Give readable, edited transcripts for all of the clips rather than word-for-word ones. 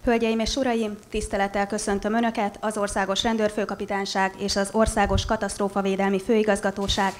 Hölgyeim és uraim, tisztelettel köszöntöm Önöket az Országos Rendőrfőkapitányság és az Országos Katasztrófavédelmi Főigazgatóság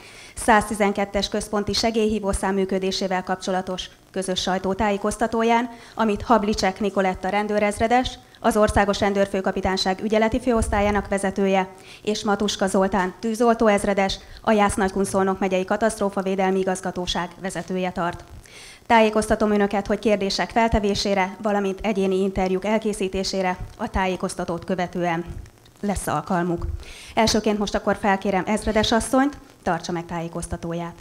112-es központi segélyhívószám működésével kapcsolatos közös sajtótájékoztatóján, amit Hablicek Nikoletta rendőrezredes, az Országos Rendőrfőkapitányság ügyeleti főosztályának vezetője, és Matuska Zoltán tűzoltóezredes, a Jász-Nagykun-Szolnok megyei katasztrófavédelmi igazgatóság vezetője tart. Tájékoztatom Önöket, hogy kérdések feltevésére, valamint egyéni interjúk elkészítésére a tájékoztatót követően lesz alkalmuk. Elsőként most akkor felkérem ezredes asszonyt, tartsa meg tájékoztatóját.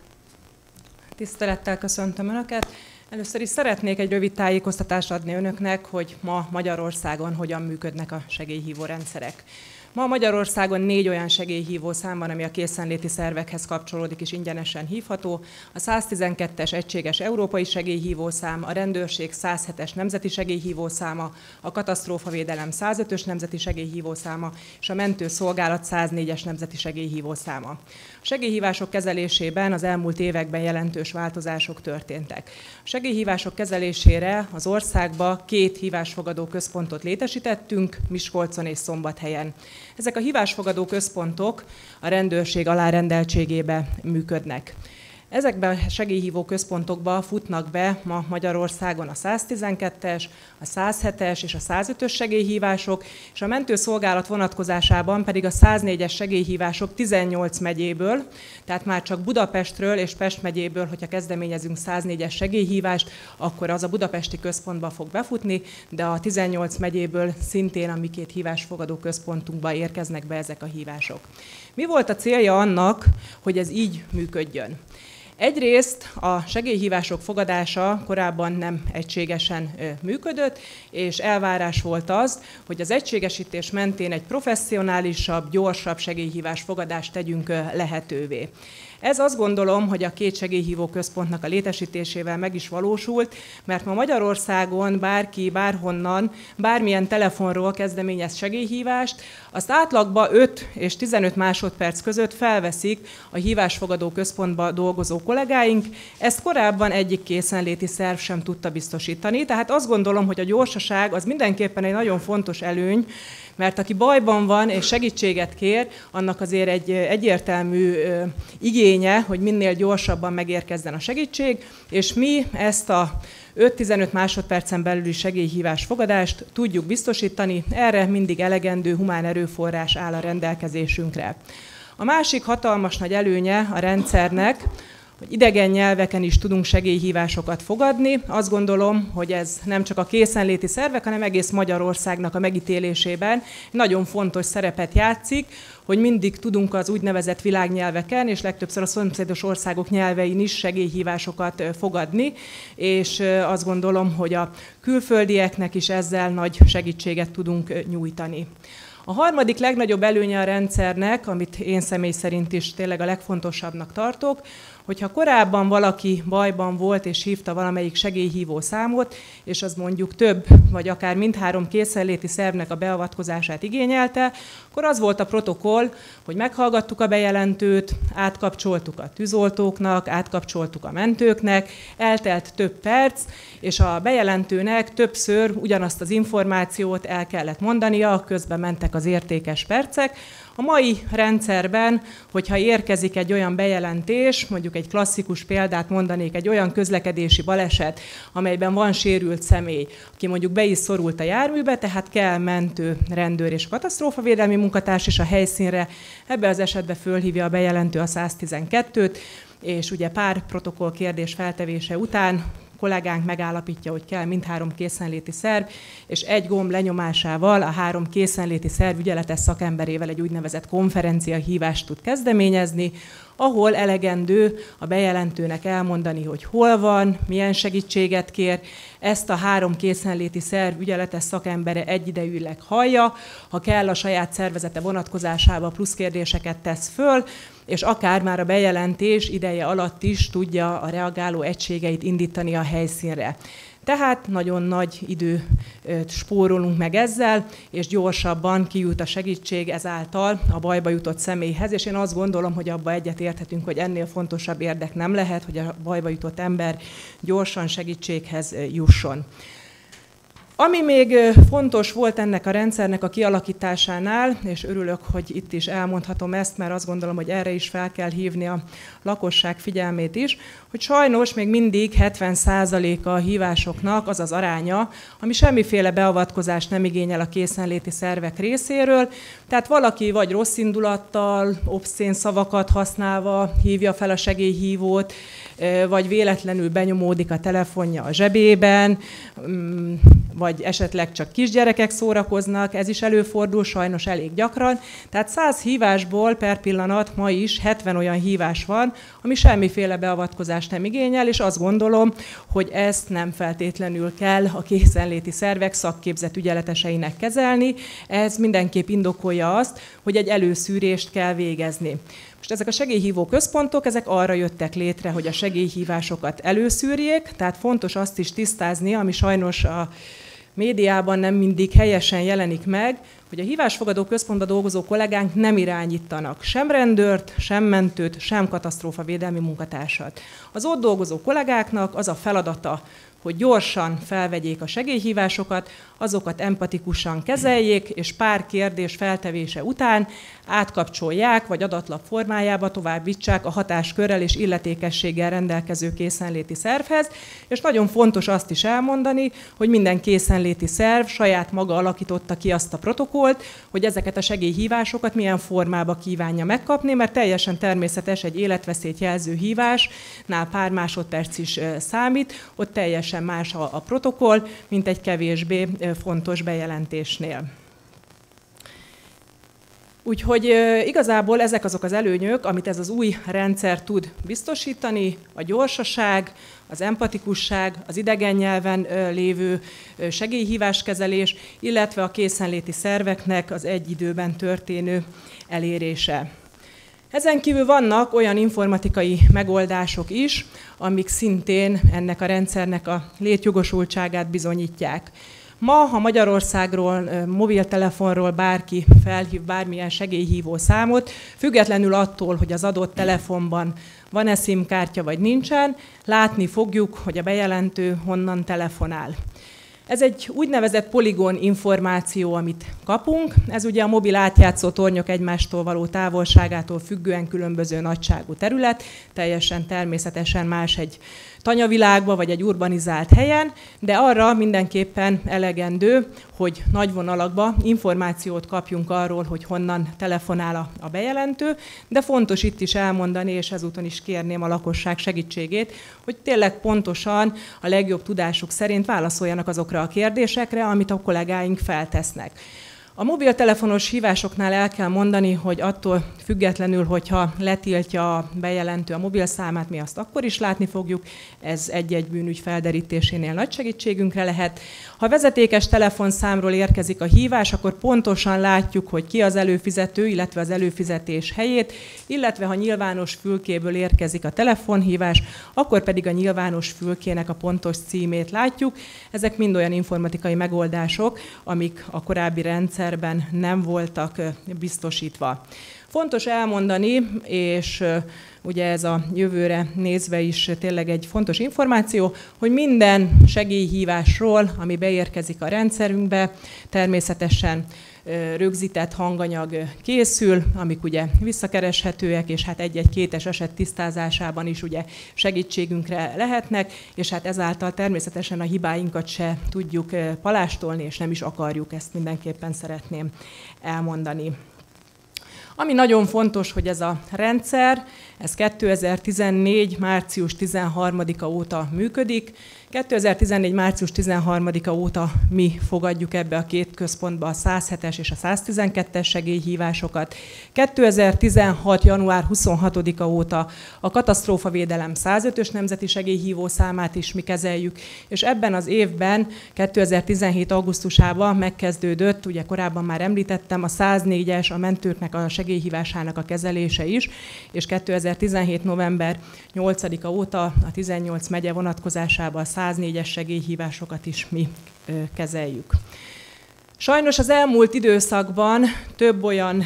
Tisztelettel köszöntöm Önöket. Először is szeretnék egy rövid tájékoztatást adni Önöknek, hogy ma Magyarországon hogyan működnek a segélyhívó rendszerek. Ma Magyarországon 4 olyan segélyhívó szám van, ami a készenléti szervekhez kapcsolódik és ingyenesen hívható. A 112-es egységes európai segélyhívószám, a rendőrség 107-es nemzeti segélyhívószáma, a katasztrófavédelem 105-ös nemzeti segélyhívószáma és a mentőszolgálat 104-es nemzeti segélyhívószáma. A segélyhívások kezelésében az elmúlt években jelentős változások történtek. A segélyhívások kezelésére az országba 2 hívásfogadó központot létesítettünk, Miskolcon és Szombathelyen. Ezek a hívásfogadó központok a rendőrség alárendeltségébe működnek. Ezekben a segélyhívó központokba futnak be ma Magyarországon a 112-es, a 107-es és a 105-ös segélyhívások, és a mentőszolgálat vonatkozásában pedig a 104-es segélyhívások 18 megyéből, tehát már csak Budapestről és Pest megyéből, hogyha kezdeményezünk 104-es segélyhívást, akkor az a budapesti központba fog befutni, de a 18 megyéből szintén a mi 2 hívásfogadó központunkba érkeznek be ezek a hívások. Mi volt a célja annak, hogy ez így működjön? Egyrészt a segélyhívások fogadása korábban nem egységesen működött, és elvárás volt az, hogy az egységesítés mentén egy professzionálisabb, gyorsabb segélyhívás fogadást tegyünk lehetővé. Ez azt gondolom, hogy a 2 segélyhívó központnak a létesítésével meg is valósult, mert ma Magyarországon bárki, bárhonnan, bármilyen telefonról kezdeményez segélyhívást, azt átlagban 5 és 15 másodperc között felveszik a hívásfogadó központba dolgozó kollégáink. Ezt korábban egyik készenléti szerv sem tudta biztosítani, tehát azt gondolom, hogy a gyorsaság az mindenképpen egy nagyon fontos előny, mert aki bajban van és segítséget kér, annak azért egy egyértelmű igénye, hogy minél gyorsabban megérkezzen a segítség, és mi ezt a 5-15 másodpercen belüli segélyhívás fogadást tudjuk biztosítani, erre mindig elegendő humán erőforrás áll a rendelkezésünkre. A másik hatalmas nagy előnye a rendszernek, hogy idegen nyelveken is tudunk segélyhívásokat fogadni. Azt gondolom, hogy ez nem csak a készenléti szervek, hanem egész Magyarországnak a megítélésében nagyon fontos szerepet játszik, hogy mindig tudunk az úgynevezett világnyelveken, és legtöbbször a szomszédos országok nyelvein is segélyhívásokat fogadni, és azt gondolom, hogy a külföldieknek is ezzel nagy segítséget tudunk nyújtani. A harmadik legnagyobb előnye a rendszernek, amit én személy szerint is tényleg a legfontosabbnak tartok, hogyha korábban valaki bajban volt és hívta valamelyik segélyhívó számot, és az mondjuk több, vagy akár mindhárom készenléti szervnek a beavatkozását igényelte, akkor az volt a protokoll, hogy meghallgattuk a bejelentőt, átkapcsoltuk a tűzoltóknak, átkapcsoltuk a mentőknek, eltelt több perc, és a bejelentőnek többször ugyanazt az információt el kellett mondania, közben mentek az értékes percek. A mai rendszerben, hogyha érkezik egy olyan bejelentés, mondjuk egy klasszikus példát mondanék, egy olyan közlekedési baleset, amelyben van sérült személy, aki mondjuk be is szorult a járműbe, tehát kell mentő, rendőr és katasztrófavédelmi munkatárs is a helyszínre. Ebben az esetben fölhívja a bejelentő a 112-t, és ugye pár protokoll kérdés feltevése után kollégánk megállapítja, hogy kell mindhárom készenléti szerv, és egy gomb lenyomásával a 3 készenléti szerv ügyeletes szakemberével egy úgynevezett konferenciahívást tud kezdeményezni, ahol elegendő a bejelentőnek elmondani, hogy hol van, milyen segítséget kér. Ezt a 3 készenléti szerv ügyeletes szakembere egyidejűleg hallja, ha kell a saját szervezete vonatkozásába plusz kérdéseket tesz föl, és akár már a bejelentés ideje alatt is tudja a reagáló egységeit indítani a helyszínre. Tehát nagyon nagy időt spórolunk meg ezzel, és gyorsabban kijut a segítség ezáltal a bajba jutott személyhez, és én azt gondolom, hogy abba egyetérthetünk, hogy ennél fontosabb érdek nem lehet, hogy a bajba jutott ember gyorsan segítséghez jusson. Ami még fontos volt ennek a rendszernek a kialakításánál, és örülök, hogy itt is elmondhatom ezt, mert azt gondolom, hogy erre is fel kell hívni a lakosság figyelmét is, hogy sajnos még mindig 70%-a a hívásoknak az az aránya, ami semmiféle beavatkozást nem igényel a készenléti szervek részéről. Tehát valaki vagy rossz indulattal, obszcén szavakat használva hívja fel a segélyhívót, vagy véletlenül benyomódik a telefonja a zsebében, vagy esetleg csak kisgyerekek szórakoznak, ez is előfordul sajnos elég gyakran. Tehát 100 hívásból per pillanat ma is 70 olyan hívás van, ami semmiféle beavatkozást nem igényel, és azt gondolom, hogy ezt nem feltétlenül kell a készenléti szervek szakképzett ügyeleteseinek kezelni. Ez mindenképp indokolja azt, hogy egy előszűrést kell végezni. Most ezek a segélyhívó központok, ezek arra jöttek létre, hogy a segélyhívásokat előszűrjék, tehát fontos azt is tisztázni, ami sajnos a médiában nem mindig helyesen jelenik meg, hogy a hívásfogadó központban dolgozó kollégánk nem irányítanak sem rendőrt, sem mentőt, sem katasztrófavédelmi munkatársat. Az ott dolgozó kollégáknak az a feladata, hogy gyorsan felvegyék a segélyhívásokat, azokat empatikusan kezeljék, és pár kérdés feltevése után átkapcsolják, vagy adatlap formájába továbbítsák a hatáskörrel és illetékességgel rendelkező készenléti szervhez. És nagyon fontos azt is elmondani, hogy minden készenléti szerv saját maga alakította ki azt a protokollt, hogy ezeket a segélyhívásokat milyen formába kívánja megkapni, mert teljesen természetes egy életveszélyt jelző hívásnál pár másodperc is számít, ott teljesen más a protokoll, mint egy kevésbé fontos bejelentésnél. Úgyhogy igazából ezek azok az előnyök, amit ez az új rendszer tud biztosítani, a gyorsaság, az empatikusság, az idegen nyelven lévő segélyhíváskezelés, illetve a készenléti szerveknek az egy időben történő elérése. Ezen kívül vannak olyan informatikai megoldások is, amik szintén ennek a rendszernek a létjogosultságát bizonyítják. Ma, ha Magyarországról, mobiltelefonról bárki felhív bármilyen segélyhívó számot, függetlenül attól, hogy az adott telefonban van-e SIM-kártya vagy nincsen, látni fogjuk, hogy a bejelentő honnan telefonál. Ez egy úgynevezett poligon információ, amit kapunk. Ez ugye a mobil átjátszó tornyok egymástól való távolságától függően különböző nagyságú terület, teljesen természetesen más egy tanyavilágban vagy egy urbanizált helyen, de arra mindenképpen elegendő, hogy nagy vonalakban információt kapjunk arról, hogy honnan telefonál a bejelentő, de fontos itt is elmondani, és ezúton is kérném a lakosság segítségét, hogy tényleg pontosan a legjobb tudásuk szerint válaszoljanak azokra a kérdésekre, amit a kollégáink feltesznek. A mobiltelefonos hívásoknál el kell mondani, hogy attól függetlenül, hogyha letiltja a bejelentő a mobilszámát, mi azt akkor is látni fogjuk, ez egy-egy bűnügy felderítésénél nagy segítségünkre lehet. Ha vezetékes telefonszámról érkezik a hívás, akkor pontosan látjuk, hogy ki az előfizető, illetve az előfizetés helyét, illetve ha nyilvános fülkéből érkezik a telefonhívás, akkor pedig a nyilvános fülkének a pontos címét látjuk. Ezek mind olyan informatikai megoldások, amik a korábbi rendszerben nem voltak biztosítva. Fontos elmondani, és ugye ez a jövőre nézve is tényleg egy fontos információ, hogy minden segélyhívásról, ami beérkezik a rendszerünkbe, természetesen rögzített hanganyag készül, amik ugye visszakereshetőek, és hát egy-egy kétes eset tisztázásában is ugye segítségünkre lehetnek, és hát ezáltal természetesen a hibáinkat se tudjuk palástolni, és nem is akarjuk, ezt mindenképpen szeretném elmondani. Ami nagyon fontos, hogy ez a rendszer, ez 2014. március 13-a óta működik. 2014. március 13-a óta mi fogadjuk ebbe a két központba a 107-es és a 112-es segélyhívásokat. 2016. január 26-a óta a katasztrófavédelem 105-ös nemzeti segélyhívó számát is mi kezeljük, és ebben az évben, 2017. augusztusában megkezdődött, ugye korábban már említettem, a 104-es, a mentőknek a segélyhívásának a kezelése is, és 2017. november 8-a óta a 18 megye vonatkozásában a 104-es segélyhívásokat is mi kezeljük. Sajnos az elmúlt időszakban több olyan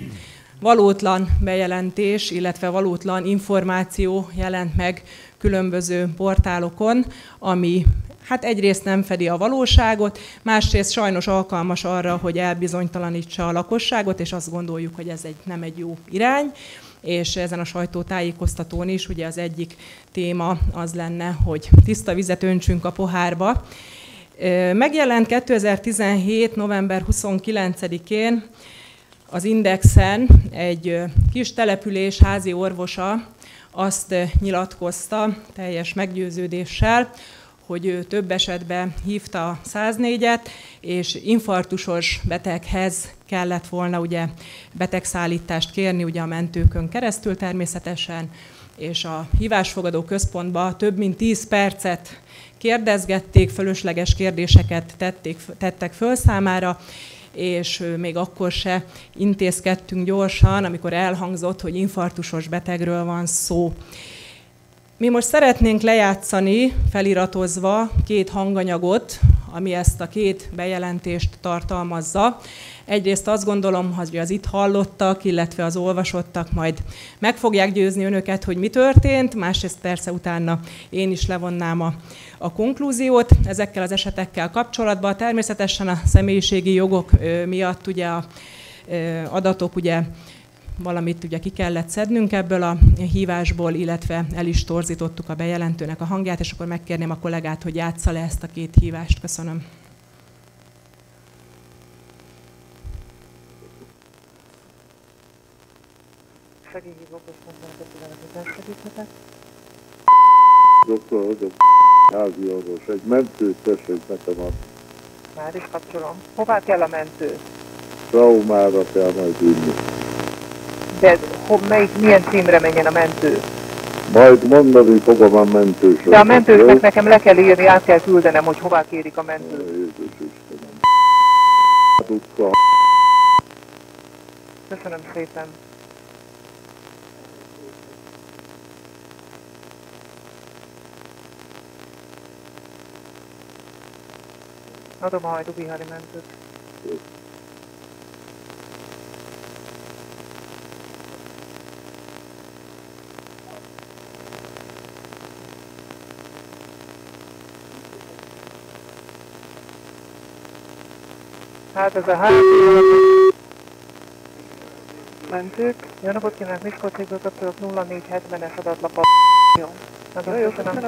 valótlan bejelentés, illetve valótlan információ jelent meg különböző portálokon, ami hát egyrészt nem fedi a valóságot, másrészt sajnos alkalmas arra, hogy elbizonytalanítsa a lakosságot, és azt gondoljuk, hogy ez nem egy jó irány. És ezen a sajtótájékoztatón is ugye az egyik téma az lenne, hogy tiszta vizet öntsünk a pohárba. Megjelent 2017. november 29-én az Indexen egy kis település házi orvosa azt nyilatkozta teljes meggyőződéssel, hogy ő több esetben hívta a 104-et, és infarktusos beteghez kellett volna ugye betegszállítást kérni ugye a mentőkön keresztül természetesen, és a hívásfogadó központba több mint 10 percet kérdezgették, fölösleges kérdéseket tettek föl számára, és még akkor se intézkedtünk gyorsan, amikor elhangzott, hogy infarktusos betegről van szó. Mi most szeretnénk lejátszani, feliratozva 2 hanganyagot, ami ezt a 2 bejelentést tartalmazza. Egyrészt azt gondolom, hogy az itt hallottak, illetve az olvasottak majd meg fogják győzni önöket, hogy mi történt, másrészt persze utána én is levonnám a konklúziót ezekkel az esetekkel kapcsolatban. Természetesen a személyiségi jogok miatt ugye a adatok ugye valamit ugye ki kellett szednünk ebből a hívásból, illetve el is torzítottuk a bejelentőnek a hangját, és akkor megkérném a kollégát, hogy játsza le ezt a 2 hívást. Köszönöm. Segélyhívó központban a segíthetek. Doktor vagyok, házi orvos, egy mentőt tessék nekem adni. Már is kapcsolom. Hová kell a mentő? Traumára kell majd ülni. De milyen címre menjen a mentő? Majd mondani fogom a mentősöket. De a mentősnek nekem le kell írni, át kell küldenem, hogy hová kérik a mentőt. Jézus Istenem. Utca. Köszönöm szépen. Adom a Hajdú-Bihari mentőt. Hát ez a házi mentők. Jó napot kívánok, Miskolcégből kapcsolok 0470-es adatlap. Jó. Nagyon köszönöm.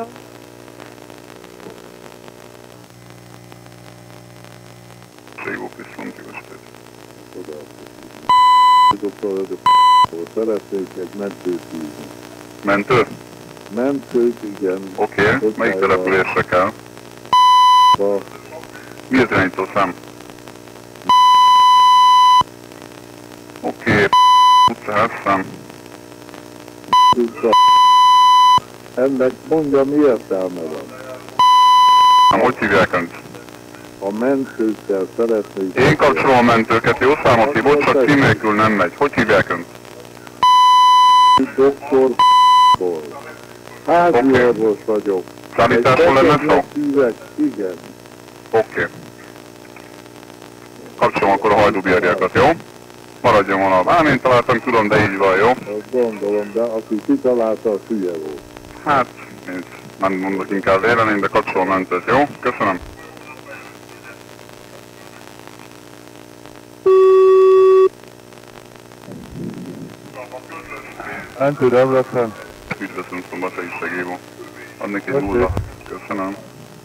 Doktor vagyok, szeretnék egy mentőt hívni. Mentő? Mentőt, igen. Oké, melyik településre kell? Mi az irányítószám? Oké, utca házszám. Ennek mondja, mi értelme van? Nem, hogy hívják önt? A mentőkkel szeretnék... Én kapcsolom a mentőket, jó számot hívott, csak cím nélkül nem megy. Hogy hívják önt? Doktor házi orvos vagyok. Szállításról lenne szó? Igen. Oké. Kapcsolom akkor a Hajdú-Bihariakat, jó? Maradjon vonalban. Én találtam, tudom, de így van, jó? Azt gondolom, de aki kitalálta, a hülye volt. Hát, én nem mondok inkább véleményt, de kapcsolom a mentőt, jó? Köszönöm. Mentő Debrecen. Üdvözlöm, Szombathely segélyhívó. Adnék egy 0. Köszönöm.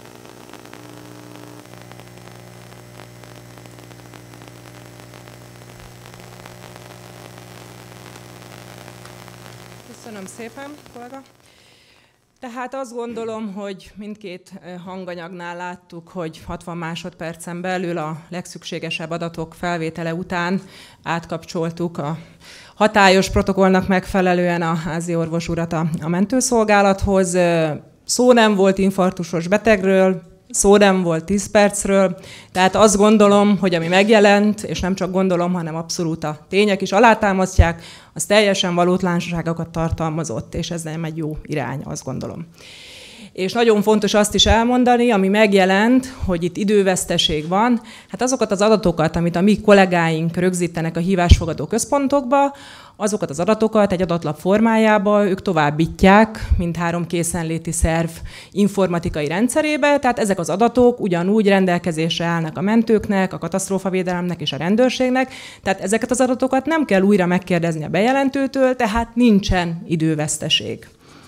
Köszönöm szépen, kollega. Tehát azt gondolom, hogy mindkét hanganyagnál láttuk, hogy 60 másodpercen belül a legszükségesebb adatok felvétele után átkapcsoltuk a hatályos protokollnak megfelelően a házi orvos urat a mentőszolgálathoz. Szó nem volt infarktusos betegről, szó nem volt 10 percről, tehát azt gondolom, hogy ami megjelent, és nem csak gondolom, hanem abszolút a tények is alátámasztják, az teljesen valótlanságokat tartalmazott, és ez nem egy jó irány, azt gondolom. És nagyon fontos azt is elmondani, ami megjelent, hogy itt időveszteség van. Hát azokat az adatokat, amit a mi kollégáink rögzítenek a hívásfogadó központokba, azokat az adatokat egy adatlap formájába ők továbbítják mindhárom készenléti szerv informatikai rendszerébe, tehát ezek az adatok ugyanúgy rendelkezésre állnak a mentőknek, a katasztrófavédelemnek és a rendőrségnek, tehát ezeket az adatokat nem kell újra megkérdezni a bejelentőtől, tehát nincsen időveszteség.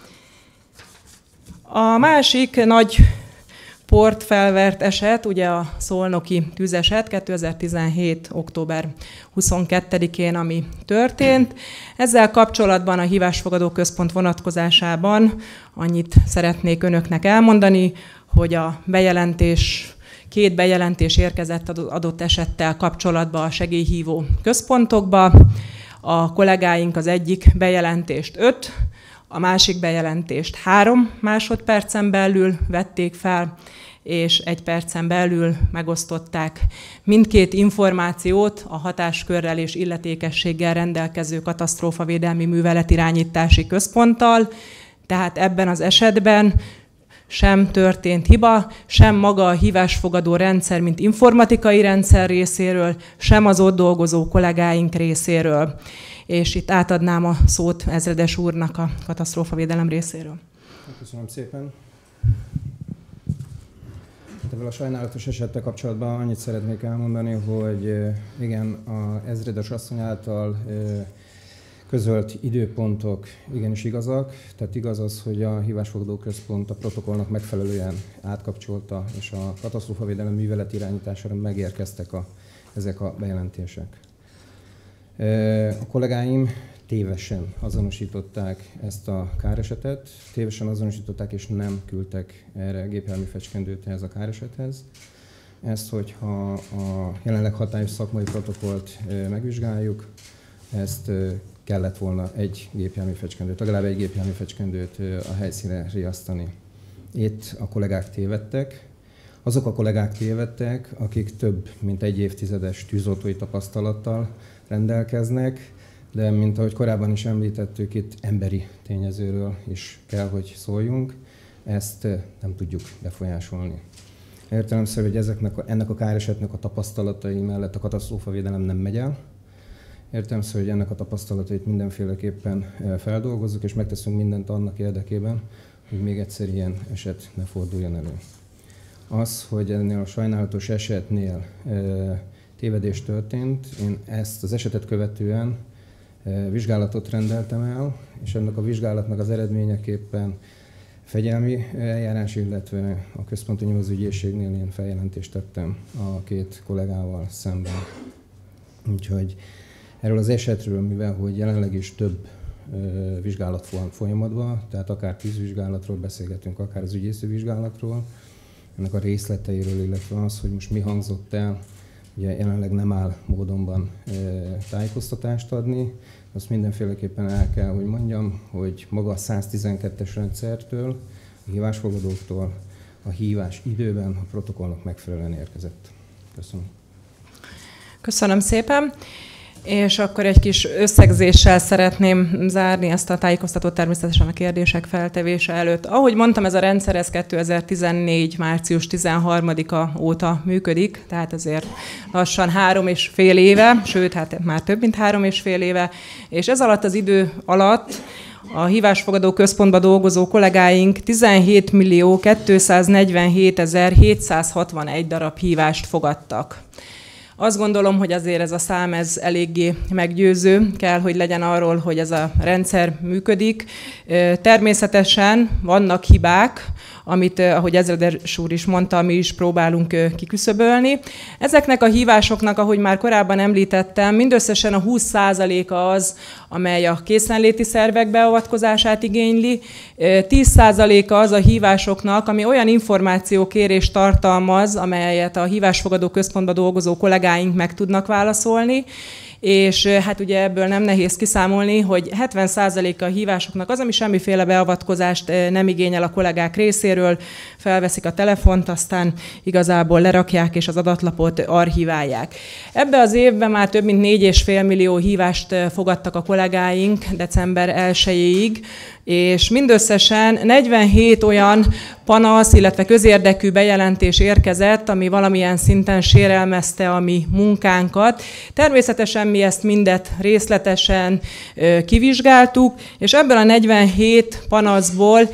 A másik nagy port felvert eset, ugye a szolnoki tűzeset 2017. október 22-én, ami történt. Ezzel kapcsolatban a hívásfogadó központ vonatkozásában annyit szeretnék önöknek elmondani, hogy a bejelentés, 2 bejelentés érkezett adott esettel kapcsolatban a segélyhívó központokba. A kollégáink az egyik bejelentést 5, a másik bejelentést 3 másodpercen belül vették fel, és 1 percen belül megosztották mindkét információt a hatáskörrel és illetékességgel rendelkező katasztrófavédelmi műveletirányítási központtal. Tehát ebben az esetben sem történt hiba, sem maga a hívásfogadó rendszer, mint informatikai rendszer részéről, sem az ott dolgozó kollégáink részéről. És itt átadnám a szót ezredes úrnak a katasztrófavédelem részéről. Köszönöm szépen. Ezzel a sajnálatos esettel kapcsolatban annyit szeretnék elmondani, hogy igen, az ezredes asszony által közölt időpontok igenis igazak. Tehát igaz az, hogy a hívásfogadó központ a protokollnak megfelelően átkapcsolta, és a katasztrófavédelem művelet irányítására megérkeztek ezek a bejelentések. A kollégáim tévesen azonosították ezt a káresetet, tévesen azonosították és nem küldtek erre gépjármű fecskendőt ehhez a káresethez. Ezt, hogyha a jelenleg hatályos szakmai protokollt megvizsgáljuk, ezt kellett volna egy gépjármű fecskendőt, legalább egy gépjármű fecskendőt a helyszínre riasztani. Itt a kollégák tévedtek. Azok a kollégák tévedtek, akik több mint egy évtizedes tűzoltói tapasztalattal rendelkeznek, de mint ahogy korábban is említettük, itt emberi tényezőről is kell, hogy szóljunk. Ezt nem tudjuk befolyásolni. Értelemszerű, hogy ennek a káresetnek a tapasztalatai mellett a katasztrófavédelem nem megy el. Értelemszerű, hogy ennek a tapasztalatait mindenféleképpen feldolgozzuk, és megteszünk mindent annak érdekében, hogy még egyszer ilyen eset ne forduljon elő. Az, hogy ennél a sajnálatos esetnél tévedés történt, én ezt az esetet követően vizsgálatot rendeltem el, és ennek a vizsgálatnak az eredményeképpen fegyelmi eljárás, illetve a központi nyomozóügyészségnél én feljelentést tettem a 2 kollégával szemben. Úgyhogy erről az esetről, mivel hogy jelenleg is több vizsgálat van folyamatban, tehát akár tűzvizsgálatról beszélgetünk, akár az ügyészi vizsgálatról, ennek a részleteiről, illetve az, hogy most mi hangzott el, ugye jelenleg nem áll módonban tájékoztatást adni. Azt mindenféleképpen el kell, hogy mondjam, hogy maga a 112-es rendszertől, a hívásfogadóktól a hívás időben a protokollnak megfelelően érkezett. Köszönöm. Köszönöm szépen. És akkor egy kis összegzéssel szeretném zárni ezt a tájékoztatót természetesen a kérdések feltevése előtt. Ahogy mondtam, ez a rendszer ez 2014. március 13-a óta működik, tehát azért lassan 3,5 éve, sőt, hát már több mint 3,5 éve, és ez alatt az idő alatt a hívásfogadó központban dolgozó kollégáink 17.247.761 darab hívást fogadtak. Azt gondolom, hogy azért ez a szám ez eléggé meggyőző kell, hogy legyen arról, hogy ez a rendszer működik. Természetesen vannak hibák, amit, ahogy ezredes úr is mondta, mi is próbálunk kiküszöbölni. Ezeknek a hívásoknak, ahogy már korábban említettem, mindösszesen a 20%-a az, amely a készenléti szervek beavatkozását igényli, 10%-a az a hívásoknak, ami olyan információkérést tartalmaz, amelyet a hívásfogadó központban dolgozó kollégáink meg tudnak válaszolni, és hát ugye ebből nem nehéz kiszámolni, hogy 70%-a a hívásoknak az, ami semmiféle beavatkozást nem igényel a kollégák részéről, felveszik a telefont, aztán igazából lerakják és az adatlapot archiválják. Ebbe az évben már több mint 4,5 millió hívást fogadtak a kollégáink december 1-ig, és mindösszesen 47 olyan panasz, illetve közérdekű bejelentés érkezett, ami valamilyen szinten sérelmezte a mi munkánkat. Természetesen mi ezt mindet részletesen kivizsgáltuk, és ebből a 47 panaszból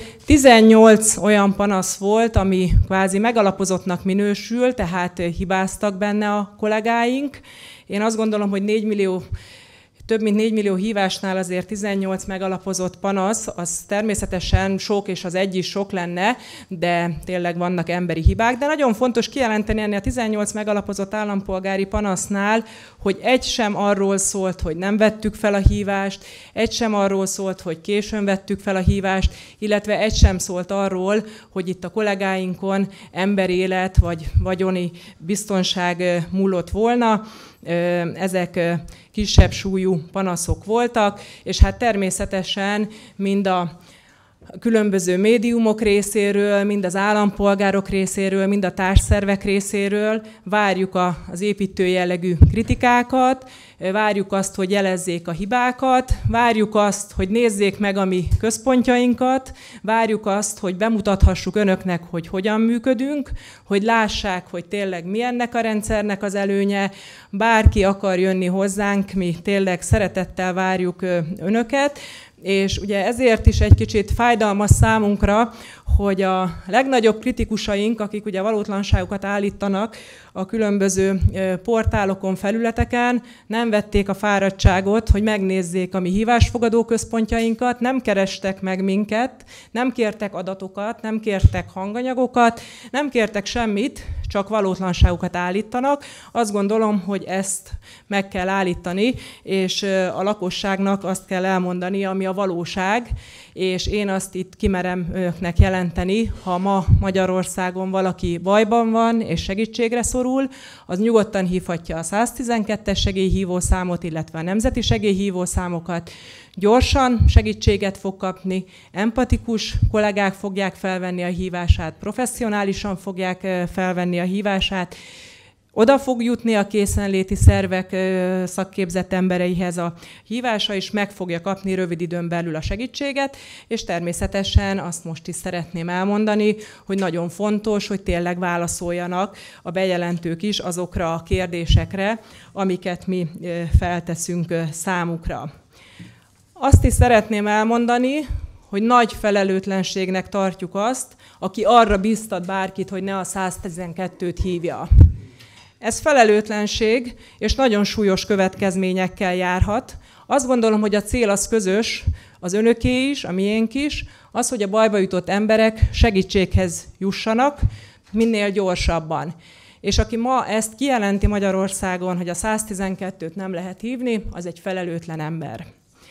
18 olyan panasz volt, ami kvázi megalapozottnak minősül, tehát hibáztak benne a kollégáink. Én azt gondolom, hogy több mint 4 millió hívásnál azért 18 megalapozott panasz, az természetesen sok, és az egy is sok lenne, de tényleg vannak emberi hibák. De nagyon fontos kijelenteni ennél a 18 megalapozott állampolgári panasznál, hogy egy sem arról szólt, hogy nem vettük fel a hívást, egy sem arról szólt, hogy későn vettük fel a hívást, illetve egy sem szólt arról, hogy itt a kollégáinkon emberélet vagy vagyoni biztonság múlott volna. Ezek kisebb súlyú panaszok voltak, és hát természetesen mind a különböző médiumok részéről, mind az állampolgárok részéről, mind a társszervek részéről várjuk az építő jellegű kritikákat, várjuk azt, hogy jelezzék a hibákat, várjuk azt, hogy nézzék meg a mi központjainkat, várjuk azt, hogy bemutathassuk önöknek, hogy hogyan működünk, hogy lássák, hogy tényleg mi ennek a rendszernek az előnye, bárki akar jönni hozzánk, mi tényleg szeretettel várjuk önöket, és ugye ezért is egy kicsit fájdalmas számunkra, hogy a legnagyobb kritikusaink, akik ugye valótlanságokat állítanak a különböző portálokon, felületeken, nem vették a fáradtságot, hogy megnézzék a mi hívásfogadó központjainkat, nem kerestek meg minket, nem kértek adatokat, nem kértek hanganyagokat, nem kértek semmit, csak valótlanságokat állítanak. Azt gondolom, hogy ezt meg kell állítani, és a lakosságnak azt kell elmondani, ami a valóság, és én azt itt kimerem önöknek jelenteni, ha ma Magyarországon valaki bajban van és segítségre szorul, az nyugodtan hívhatja a 112-es segélyhívószámot, illetve a nemzeti segélyhívószámokat. Gyorsan segítséget fog kapni, empatikus kollégák fogják felvenni a hívását, professzionálisan fogják felvenni a hívását, oda fog jutni a készenléti szervek szakképzett embereihez a hívása, és meg fogja kapni rövid időn belül a segítséget, és természetesen azt most is szeretném elmondani, hogy nagyon fontos, hogy tényleg válaszoljanak a bejelentők is azokra a kérdésekre, amiket mi felteszünk számukra. Azt is szeretném elmondani, hogy nagy felelőtlenségnek tartjuk azt, aki arra bíztat bárkit, hogy ne a 112-t hívja. Ez felelőtlenség, és nagyon súlyos következményekkel járhat. Azt gondolom, hogy a cél az közös, az önöké is, a miénk is, az, hogy a bajba jutott emberek segítséghez jussanak minél gyorsabban. És aki ma ezt kijelenti Magyarországon, hogy a 112-t nem lehet hívni, az egy felelőtlen ember.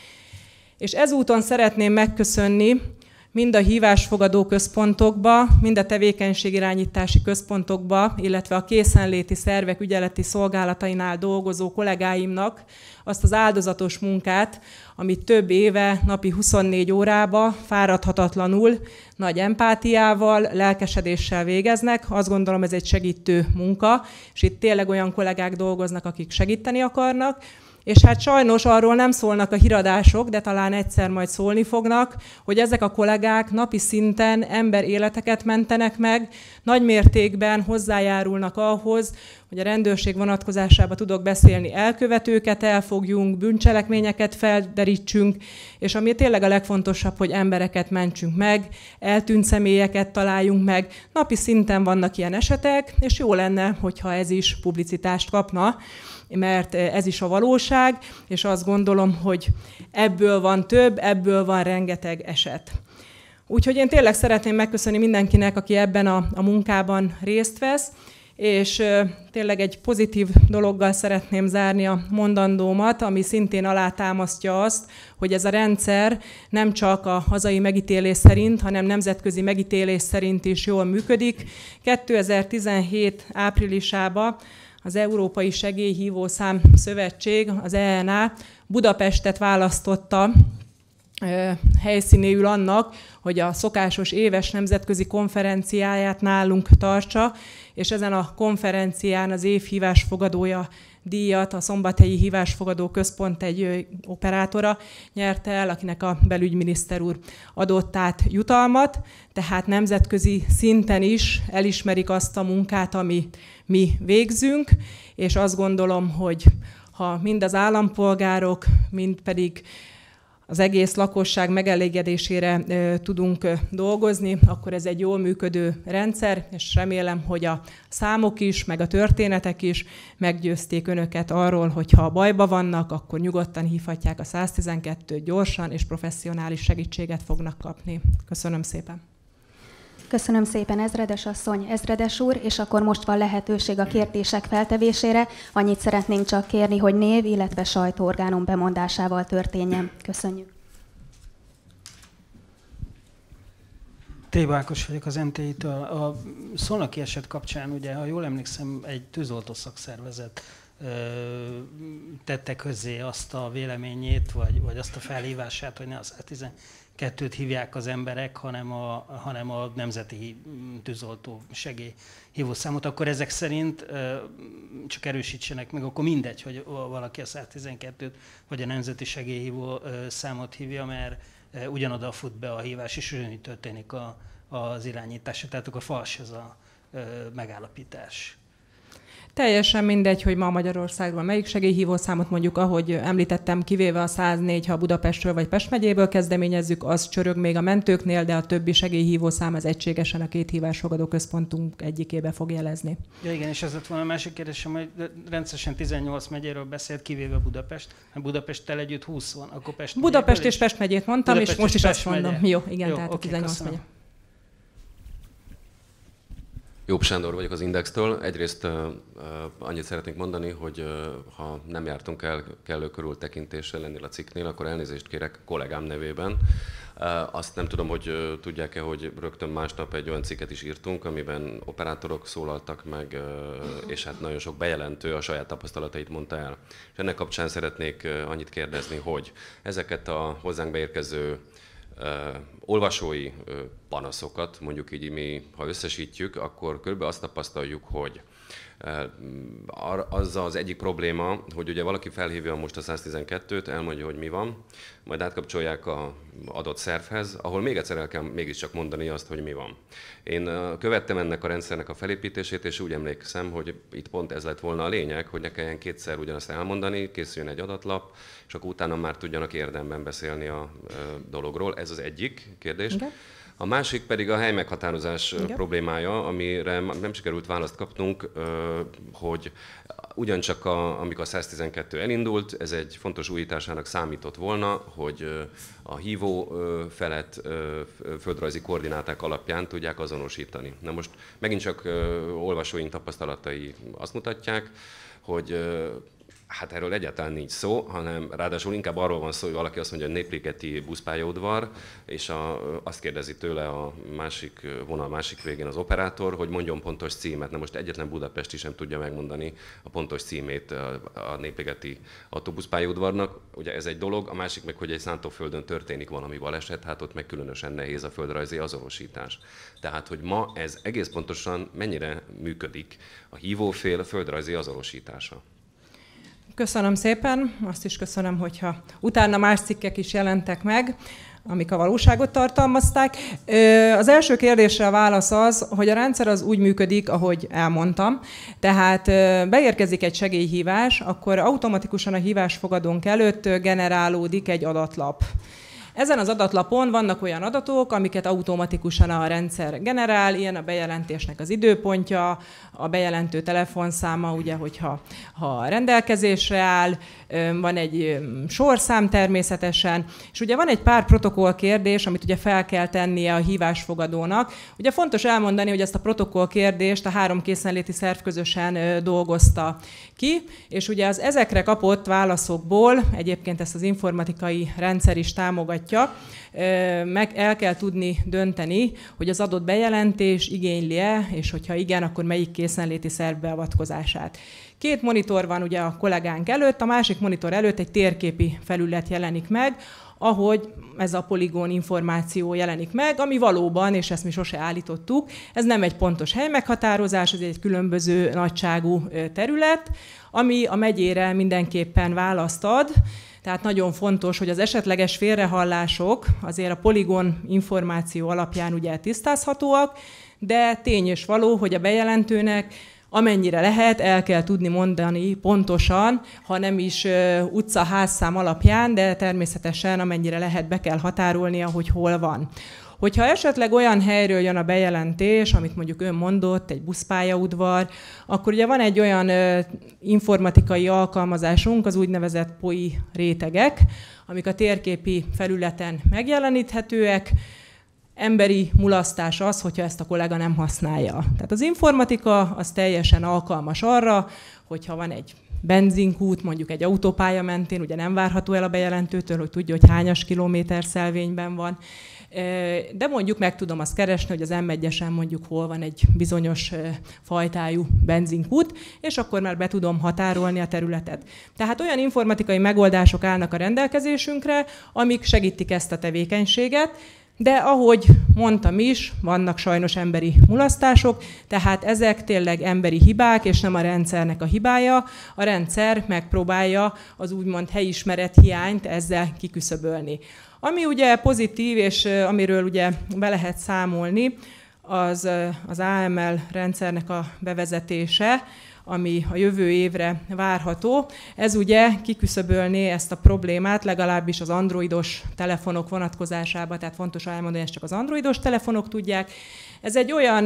És ezúton szeretném megköszönni mind a hívásfogadó központokba, mind a tevékenységirányítási központokba, illetve a készenléti szervek ügyeleti szolgálatainál dolgozó kollégáimnak azt az áldozatos munkát, amit több éve, napi 24 órába, fáradhatatlanul, nagy empátiával, lelkesedéssel végeznek. Azt gondolom, ez egy segítő munka, és itt tényleg olyan kollégák dolgoznak, akik segíteni akarnak. És hát sajnos arról nem szólnak a híradások, de talán egyszer majd szólni fognak, hogy ezek a kollégák napi szinten emberéleteket mentenek meg, nagy mértékben hozzájárulnak ahhoz, hogy a rendőrség vonatkozásában tudok beszélni, elkövetőket elfogjunk, bűncselekményeket felderítsünk, és ami tényleg a legfontosabb, hogy embereket mentsünk meg, eltűnt személyeket találjunk meg. Napi szinten vannak ilyen esetek, és jó lenne, hogyha ez is publicitást kapna, mert ez is a valóság, és azt gondolom, hogy ebből van több, ebből van rengeteg eset. Úgyhogy én tényleg szeretném megköszönni mindenkinek, aki ebben a munkában részt vesz, és tényleg egy pozitív dologgal szeretném zárni a mondandómat, ami szintén alátámasztja azt, hogy ez a rendszer nem csak a hazai megítélés szerint, hanem nemzetközi megítélés szerint is jól működik. 2017 áprilisában az Európai Segélyhívószám Szövetség, az ENA Budapestet választotta helyszínéül annak, hogy a szokásos éves nemzetközi konferenciáját nálunk tartsa, és ezen a konferencián az év hívásfogadója díjat a Szombathelyi Hívásfogadó Központ egy operátora nyerte el, akinek a belügyminiszter úr adott át jutalmat, tehát nemzetközi szinten is elismerik azt a munkát, ami mi végzünk, és azt gondolom, hogy ha mind az állampolgárok, mind pedig az egész lakosság megelégedésére tudunk dolgozni, akkor ez egy jól működő rendszer, és remélem, hogy a számok is, meg a történetek is meggyőzték önöket arról, hogy ha bajba vannak, akkor nyugodtan hívhatják a 112-t, gyorsan és professzionális segítséget fognak kapni. Köszönöm szépen! Köszönöm szépen, ezredes asszony, ezredes úr, és akkor most van lehetőség a kérdések feltevésére. Annyit szeretnénk csak kérni, hogy név, illetve sajtóorgánum bemondásával történjen. Köszönjük. Tréba Ákos vagyok az NTI-től. A szolnoki eset kapcsán, ugye, ha jól emlékszem, egy tűzoltó szakszervezet tette közzé azt a véleményét, vagy azt a felhívását, hogy ne a 112-t hívják az emberek, hanem a Nemzeti Tűzoltó Segélyhívószámot. Akkor ezek szerint csak erősítsenek meg, akkor mindegy, hogy valaki a 112-t vagy a Nemzeti Segélyhívó számot hívja, mert ugyanoda fut be a hívás, és ugyanígy történik az irányítása. Tehát akkor fals ez a megállapítás. Teljesen mindegy, hogy ma Magyarországról melyik segélyhívószámot mondjuk, ahogy említettem, kivéve a 104, ha Budapestről vagy Pest megyéből kezdeményezzük, az csörög még a mentőknél, de a többi segélyhívószám az egységesen a két hívásfogadó központunk egyikébe fog jelezni. Ja igen, és ez lett volna a másik kérdésem, hogy rendszeresen 18 megyéről beszélt, kivéve Budapest, mert Budapesttel együtt 20 van, akkor Pest Budapest és Pest megyét mondtam, Budapest és most is Pest azt mondom. megye. Jó, igen, Jó, tehát a 18 megye. Jobb Sándor vagyok az Indextől. Egyrészt annyit szeretnék mondani, hogy ha nem jártunk el kellő körültekintéssel ennél a cikknél, akkor elnézést kérek kollégám nevében. Azt nem tudom, hogy tudják-e, hogy rögtön másnap egy olyan cikket is írtunk, amiben operátorok szólaltak meg, és hát nagyon sok bejelentő a saját tapasztalatait mondta el. És ennek kapcsán szeretnék annyit kérdezni, hogy ezeket a hozzánk beérkező olvasói panaszokat, mondjuk így mi, ha összesítjük, akkor körülbelül azt tapasztaljuk, hogy az az egyik probléma, hogy ugye valaki felhívja most a 112-t, elmondja, hogy mi van, majd átkapcsolják az adott szervhez, ahol még egyszer el kell mégiscsak mondani azt, hogy mi van. Én követtem ennek a rendszernek a felépítését, és úgy emlékszem, hogy itt pont ez lett volna a lényeg, hogy ne kelljen kétszer ugyanazt elmondani, készüljön egy adatlap, és akkor utána már tudjanak érdemben beszélni a dologról. Ez az egyik kérdés. Okay. A másik pedig a helymeghatározás problémája, amire nem sikerült választ kapnunk, hogy ugyancsak amikor a 112 elindult, ez egy fontos újításának számított volna, hogy a hívó felett földrajzi koordináták alapján tudják azonosítani. Na most megint csak olvasóink tapasztalatai azt mutatják, hogy hát erről egyáltalán nincs szó, hanem ráadásul inkább arról van szó, hogy valaki azt mondja, hogy népligeti buszpályaudvar, és azt kérdezi tőle a másik vonal másik végén az operátor, hogy mondjon pontos címet. Na most egyetlen budapesti sem tudja megmondani a pontos címét a népligeti autóbuszpályaudvarnak. Ugye ez egy dolog, a másik meg, hogy egy szántóföldön történik valami baleset, hát ott meg különösen nehéz a földrajzi azonosítás. Tehát, hogy ma ez egész pontosan mennyire működik a hívófél földrajzi azonosítása. Köszönöm szépen, azt is köszönöm, hogyha utána más cikkek is jelentek meg, amik a valóságot tartalmazták. Az első kérdésre a válasz az, hogy a rendszer az úgy működik, ahogy elmondtam. Tehát beérkezik egy segélyhívás, akkor automatikusan a hívásfogadónk előtt generálódik egy adatlap. Ezen az adatlapon vannak olyan adatok, amiket automatikusan a rendszer generál, ilyen a bejelentésnek az időpontja, a bejelentő telefonszáma, ugye, hogyha rendelkezésre áll, van egy sorszám természetesen, és ugye van egy pár protokoll kérdés, amit ugye fel kell tennie a hívásfogadónak. Ugye fontos elmondani, hogy ezt a protokoll kérdést a 3 készenléti szerv közösen dolgozta ki, és ugye az ezekre kapott válaszokból, egyébként ezt az informatikai rendszer is támogatja, meg el kell tudni dönteni, hogy az adott bejelentés igényli-e, és hogyha igen, akkor melyik készenléti szerv beavatkozását. 2 monitor van ugye a kollégánk előtt, a másik monitor előtt egy térképi felület jelenik meg, ahogy ez a poligón információ jelenik meg, ami valóban, és ezt mi sose állítottuk, ez nem egy pontos helymeghatározás, ez egy különböző nagyságú terület, ami a megyére mindenképpen választ ad. Tehát nagyon fontos, hogy az esetleges félrehallások azért a poligón információ alapján ugye tisztázhatóak, de tény és való, hogy a bejelentőnek amennyire lehet, el kell tudni mondani pontosan, ha nem is utca-házszám alapján, de természetesen amennyire lehet be kell határolnia, hogy hol van. Hogyha esetleg olyan helyről jön a bejelentés, amit mondjuk ön mondott, egy buszpályaudvar, akkor ugye van egy olyan informatikai alkalmazásunk, az úgynevezett POI rétegek, amik a térképi felületen megjeleníthetőek. Emberi mulasztás az, hogyha ezt a kollega nem használja. Tehát az informatika az teljesen alkalmas arra, hogyha van egy benzinkút, mondjuk egy autópálya mentén, ugye nem várható el a bejelentőtől, hogy tudja, hogy hányas kilométerszelvényben van. De mondjuk meg tudom azt keresni, hogy az M1-esen mondjuk hol van egy bizonyos fajtájú benzinkút, és akkor már be tudom határolni a területet. Tehát olyan informatikai megoldások állnak a rendelkezésünkre, amik segítik ezt a tevékenységet, de ahogy mondtam is, vannak sajnos emberi mulasztások, tehát ezek tényleg emberi hibák, és nem a rendszernek a hibája. A rendszer megpróbálja az úgymond helyismeret hiányt ezzel kiküszöbölni. Ami ugye pozitív, és amiről ugye be lehet számolni, az AML rendszernek a bevezetése, ami a jövő évre várható. Ez ugye kiküszöbölné ezt a problémát, legalábbis az androidos telefonok vonatkozásában, tehát fontos elmondani, ezt csak az androidos telefonok tudják. Ez egy olyan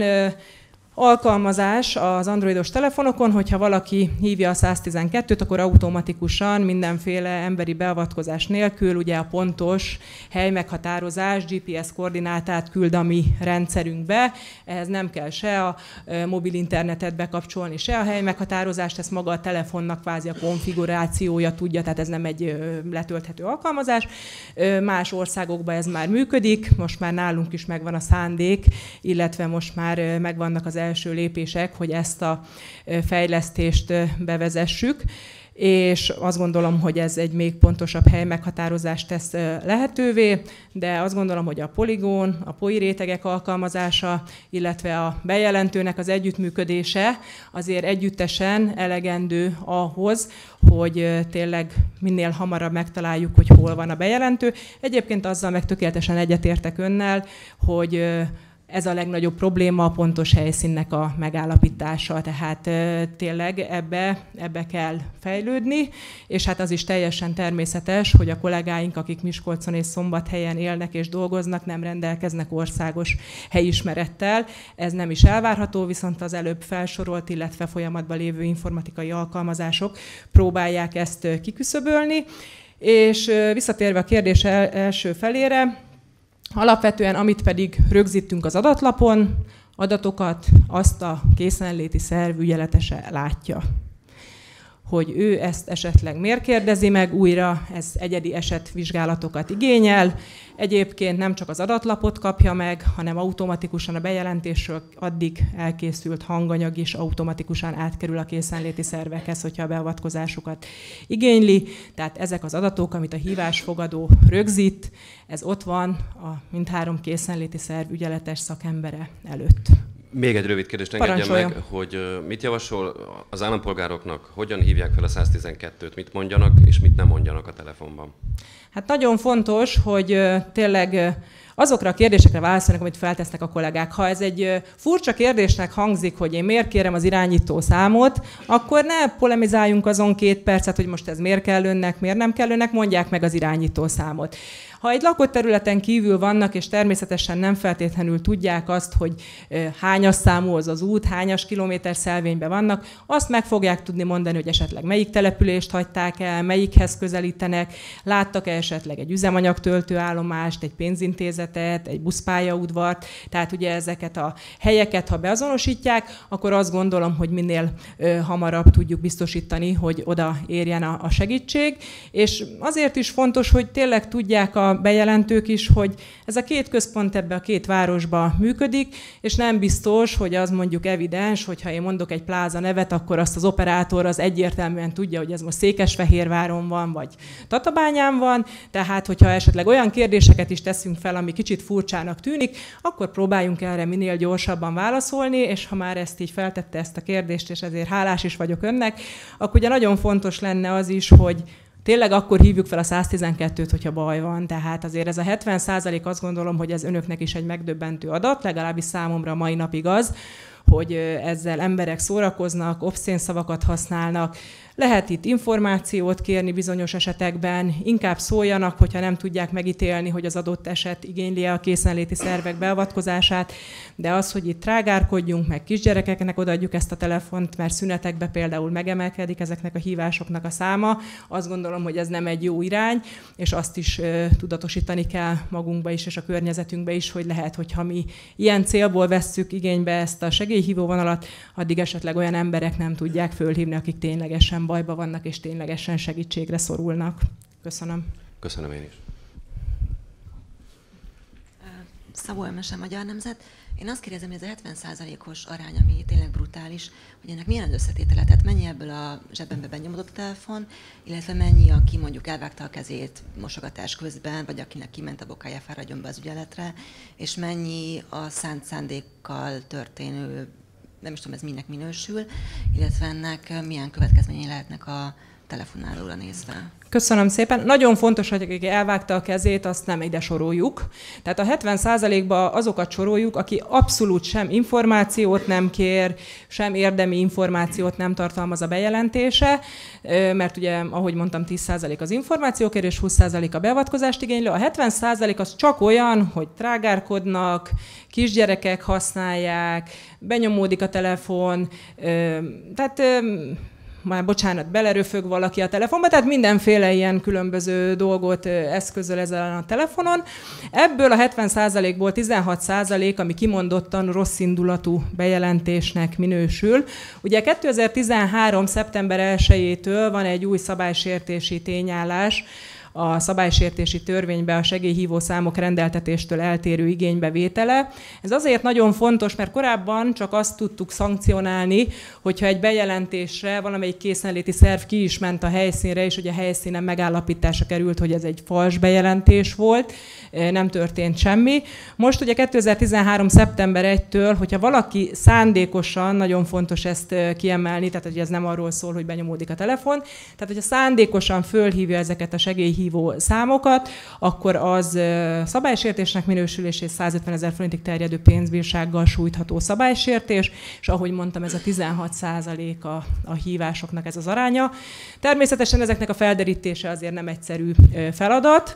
alkalmazás az androidos telefonokon, hogyha valaki hívja a 112-t, akkor automatikusan mindenféle emberi beavatkozás nélkül ugye a pontos helymeghatározás, GPS koordinátát küld a mi rendszerünkbe. Ehhez nem kell se a mobil internetet bekapcsolni, se a helymeghatározást, ezt maga a telefonnak kvázi a konfigurációja tudja, tehát ez nem egy letölthető alkalmazás. Más országokban ez már működik, most már nálunk is megvan a szándék, illetve most már megvannak az első lépések, hogy ezt a fejlesztést bevezessük, és azt gondolom, hogy ez egy még pontosabb helymeghatározást tesz lehetővé, de azt gondolom, hogy a Polygon, a POI rétegek alkalmazása, illetve a bejelentőnek az együttműködése azért együttesen elegendő ahhoz, hogy tényleg minél hamarabb megtaláljuk, hogy hol van a bejelentő. Egyébként azzal meg tökéletesen egyetértek önnel, hogy ez a legnagyobb probléma, a pontos helyszínnek a megállapítása, tehát tényleg ebbe kell fejlődni, és hát az is teljesen természetes, hogy a kollégáink, akik Miskolcon és Szombathelyen élnek és dolgoznak, nem rendelkeznek országos helyismerettel. Ez nem is elvárható, viszont az előbb felsorolt, illetve folyamatban lévő informatikai alkalmazások próbálják ezt kiküszöbölni. És visszatérve a kérdés első felére, alapvetően, amit pedig rögzítünk az adatlapon, adatokat azt a készenléti szerv ügyeletese látja. Hogy ő ezt esetleg miért kérdezi meg újra, ez egyedi esetvizsgálatokat igényel. Egyébként nem csak az adatlapot kapja meg, hanem automatikusan a bejelentésről addig elkészült hanganyag is automatikusan átkerül a készenléti szervekhez, hogyha a beavatkozásukat igényli. Tehát ezek az adatok, amit a hívásfogadó rögzít, ez ott van a mindhárom készenléti szerv ügyeletes szakembere előtt. Még egy rövid kérdést engedjen meg, hogy mit javasol az állampolgároknak, hogyan hívják fel a 112-t, mit mondjanak és mit nem mondjanak a telefonban? Hát nagyon fontos, hogy tényleg azokra a kérdésekre válaszolnak, amit feltesznek a kollégák. Ha ez egy furcsa kérdésnek hangzik, hogy én miért kérem az irányító számot, akkor ne polemizáljunk azon 2 percet, hogy most ez miért kell önnek, miért nem kell önnek, mondják meg az irányító számot. Ha egy lakott területen kívül vannak, és természetesen nem feltétlenül tudják azt, hogy hányas számú az út, hányas kilométerszelvényben vannak, azt meg fogják tudni mondani, hogy esetleg melyik települést hagyták el, melyikhez közelítenek, láttak-e esetleg egy üzemanyagtöltőállomást, egy pénzintézetet, egy buszpályaudvart, tehát ugye ezeket a helyeket, ha beazonosítják, akkor azt gondolom, hogy minél hamarabb tudjuk biztosítani, hogy oda érjen a segítség. És azért is fontos, hogy tényleg tudják a bejelentők is, hogy ez a 2 központ ebbe a 2 városba működik, és nem biztos, hogy az mondjuk evidens, hogyha én mondok egy pláza nevet, akkor azt az operátor az egyértelműen tudja, hogy ez most Székesfehérváron van, vagy Tatabányán van, tehát hogyha esetleg olyan kérdéseket is teszünk fel, ami kicsit furcsának tűnik, akkor próbáljunk erre minél gyorsabban válaszolni, és ha már ezt így feltette ezt a kérdést, és ezért hálás is vagyok önnek, akkor ugye nagyon fontos lenne az is, hogy tényleg akkor hívjuk fel a 112-t, hogyha baj van. Tehát azért ez a 70% azt gondolom, hogy ez önöknek is egy megdöbbentő adat, legalábbis számomra mai napig az, hogy ezzel emberek szórakoznak, obszcén szavakat használnak. Lehet itt információt kérni bizonyos esetekben, inkább szóljanak, hogyha nem tudják megítélni, hogy az adott eset igényli a készenléti szervek beavatkozását, de az, hogy itt trágárkodjunk, meg kisgyerekeknek odaadjuk ezt a telefont, mert szünetekben például megemelkedik ezeknek a hívásoknak a száma, azt gondolom, hogy ez nem egy jó irány, és azt is tudatosítani kell magunkba is, és a környezetünkbe is, hogy lehet, hogyha mi ilyen célból vesszük igénybe ezt a segélyhívó vonalat, addig esetleg olyan emberek nem tudják fölhívni, akik ténylegesen bajba vannak, és ténylegesen segítségre szorulnak. Köszönöm. Köszönöm én is. Szabó Emese, Magyar Nemzet. Én azt kérdezem, hogy ez a 70%-os arány, ami tényleg brutális, hogy ennek milyen az összetétele, tehát mennyi ebből a zsebembe benyomodott a telefon, illetve mennyi, aki mondjuk elvágta a kezét mosogatás közben, vagy akinek kiment a bokája, fáradjon be az ügyeletre, és mennyi a szánt szándékkal történő, nem is tudom, ez minek minősül, illetve ennek milyen következményei lehetnek a telefonálóra nézve. Köszönöm szépen. Nagyon fontos, hogy aki elvágta a kezét, azt nem ide soroljuk. Tehát a 70%-ba azokat soroljuk, aki abszolút sem információt nem kér, sem érdemi információt nem tartalmaz a bejelentése, mert ugye, ahogy mondtam, 10% az információkérés, 20% a beavatkozást igénylő. A 70% az csak olyan, hogy trágárkodnak, kisgyerekek használják, benyomódik a telefon, tehát már bocsánat, beleröfög valaki a telefonba, tehát mindenféle ilyen különböző dolgot eszközöl ezen a telefonon. Ebből a 70%-ból 16%, ami kimondottan rosszindulatú bejelentésnek minősül. Ugye 2013. szeptember 1-től van egy új szabálysértési tényállás, a szabálysértési törvénybe a segélyhívó számok rendeltetéstől eltérő igénybevétele. Ez azért nagyon fontos, mert korábban csak azt tudtuk szankcionálni, hogyha egy bejelentésre valamelyik készenléti szerv ki is ment a helyszínre, és ugye a helyszínen megállapításra került, hogy ez egy fals bejelentés volt, nem történt semmi. Most ugye 2013. szeptember 1-től, hogyha valaki szándékosan, nagyon fontos ezt kiemelni, tehát hogy ez nem arról szól, hogy benyomódik a telefon, tehát hogyha szándékosan fölhívja ezeket a segélyhívó számokat, akkor az szabálysértésnek minősül, és 150 000 forintig terjedő pénzbírsággal sújtható szabálysértés, és ahogy mondtam, ez a 16% a hívásoknak ez az aránya. Természetesen ezeknek a felderítése azért nem egyszerű feladat,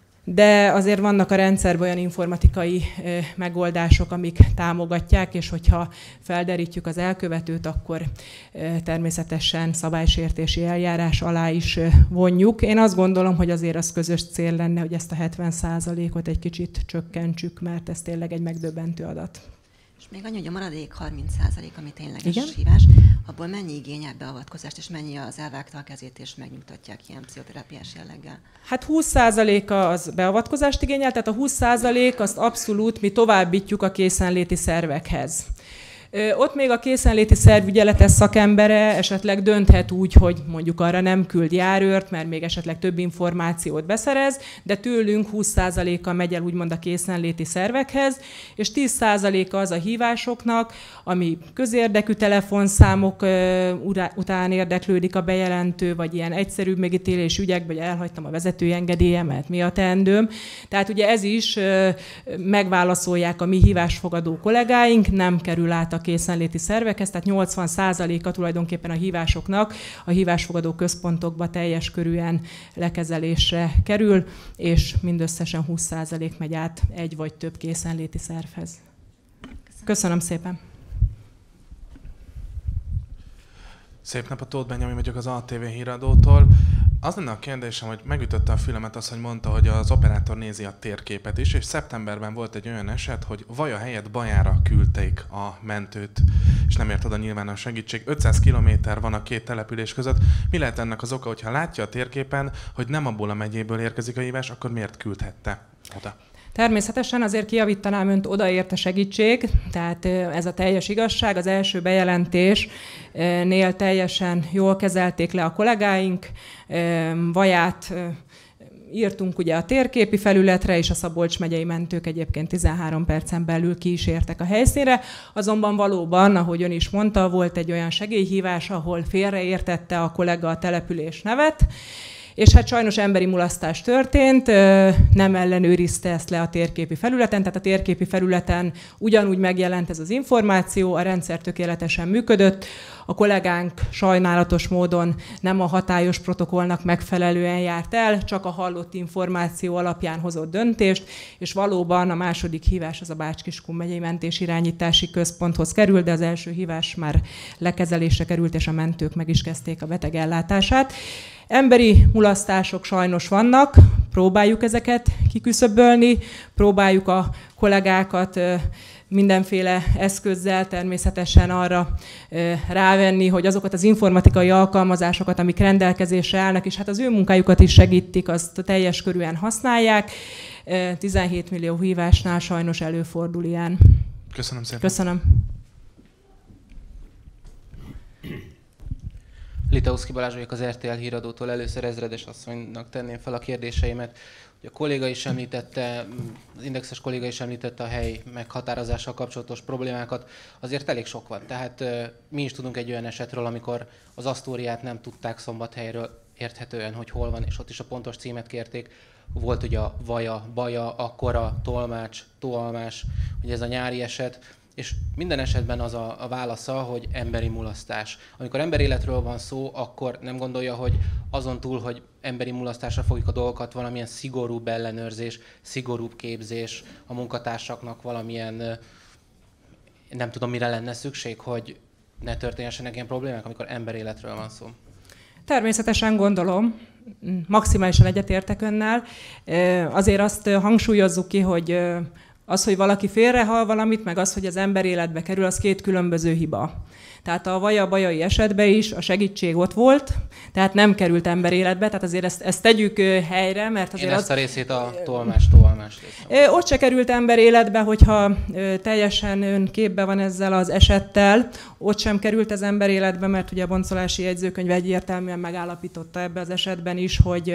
de azért vannak a rendszerben olyan informatikai megoldások, amik támogatják, és hogyha felderítjük az elkövetőt, akkor természetesen szabálysértési eljárás alá is vonjuk. Én azt gondolom, hogy azért az közös cél lenne, hogy ezt a 70%-ot egy kicsit csökkentsük, mert ez tényleg egy megdöbbentő adat. És még annyi, hogy a maradék 30%, ami tényleges hívás, abból mennyi igényel beavatkozást, és mennyi az elvágta a kezét, és megnyugtatják ilyen pszichoterápiás jelleggel? Hát 20%-a az beavatkozást igényel, tehát a 20% azt abszolút mi továbbítjuk a készenléti szervekhez. Ott még a készenléti szerv ügyeletes szakembere esetleg dönthet úgy, hogy mondjuk arra nem küld járőrt, mert még esetleg több információt beszerez, de tőlünk 20%-a megy el úgymond a készenléti szervekhez, és 10%-a az a hívásoknak, ami közérdekű telefonszámok után érdeklődik a bejelentő, vagy ilyen egyszerűbb megítélési ügyekben, hogy elhagytam a vezetői engedélyemet, mi a teendőm. Tehát ugye ez is megválaszolják a mi hívásfogadó kollégáink, nem kerül át a készenléti szervekhez, tehát 80%-a tulajdonképpen a hívásoknak a hívásfogadó központokba teljes körűen lekezelésre kerül, és mindösszesen 20% megy át egy vagy több készenléti szervhez. Köszönöm szépen! Szép napot, Tóth Benyami vagyok az ATV híradótól. Az lenne a kérdésem, hogy megütötte a fülemet az, hogy mondta, hogy az operátor nézi a térképet is, és szeptemberben volt egy olyan eset, hogy Vaja helyett Bajára küldték a mentőt, és nem ért oda nyilván a segítség. 500 kilométer van a két település között. Mi lehet ennek az oka, hogyha látja a térképen, hogy nem abból a megyéből érkezik a hívás, akkor miért küldhette oda? Természetesen azért kijavítanám önt, odaért a segítség, tehát ez a teljes igazság. Az első bejelentésnél teljesen jól kezelték le a kollégáink, Vaját írtunk ugye a térképi felületre, és a Szabolcs megyei mentők egyébként 13 percen belül ki is értek a helyszínre. Azonban valóban, ahogy ön is mondta, volt egy olyan segélyhívás, ahol félreértette a kollega a település nevet, és hát sajnos emberi mulasztás történt, nem ellenőrizte ezt le a térképi felületen, tehát a térképi felületen ugyanúgy megjelent ez az információ, a rendszer tökéletesen működött, a kollégánk sajnálatos módon nem a hatályos protokollnak megfelelően járt el, csak a hallott információ alapján hozott döntést, és valóban a második hívás az a Bács-Kiskun megyei mentésirányítási központhoz került, de az első hívás már lekezelésre került, és a mentők meg is kezdték a beteg ellátását. Emberi mulasztások sajnos vannak, próbáljuk ezeket kiküszöbölni, próbáljuk a kollégákat mindenféle eszközzel természetesen arra rávenni, hogy azokat az informatikai alkalmazásokat, amik rendelkezésre állnak, és hát az ő munkájukat is segítik, azt teljes körűen használják. 17 millió hívásnál sajnos előfordul ilyen. Köszönöm szépen. Köszönöm. Litauszki Balázs vagyok az RTL híradótól. Először ezredes asszonynak tenném fel a kérdéseimet. A kolléga is említette, az indexes kolléga is említette a hely meghatározással kapcsolatos problémákat. Azért elég sok van. Tehát mi is tudunk egy olyan esetről, amikor az Asztóriát nem tudták Szombathelyről érthetően, hogy hol van, és ott is a pontos címet kérték. Volt ugye a Vaja, Baja, Akkora, Tolmács, Tóalmás, ugye ez a nyári eset. És minden esetben az a válasza, hogy emberi mulasztás. Amikor emberéletről van szó, akkor nem gondolja, hogy azon túl, hogy emberi mulasztásra fogjuk a dolgokat, valamilyen szigorúbb ellenőrzés, szigorúbb képzés, a munkatársaknak valamilyen, nem tudom mire lenne szükség, hogy ne történjenek ilyen problémák, amikor emberéletről van szó. Természetesen gondolom, maximálisan egyetértek önnel. Azért azt hangsúlyozzuk ki, hogy az, hogy valaki félrehal valamit, meg az, hogy az ember életbe kerül, az két különböző hiba. Tehát a Vaja-Bajai esetben is a segítség ott volt, tehát nem került ember életbe, tehát azért ezt tegyük helyre, mert azért én ezt a részét a Tóalmás részét. Ott se került ember életbe, hogyha teljesen ön képbe van ezzel az esettel, ott sem került az ember életbe, mert ugye a boncolási jegyzőkönyv egyértelműen megállapította ebbe az esetben is, hogy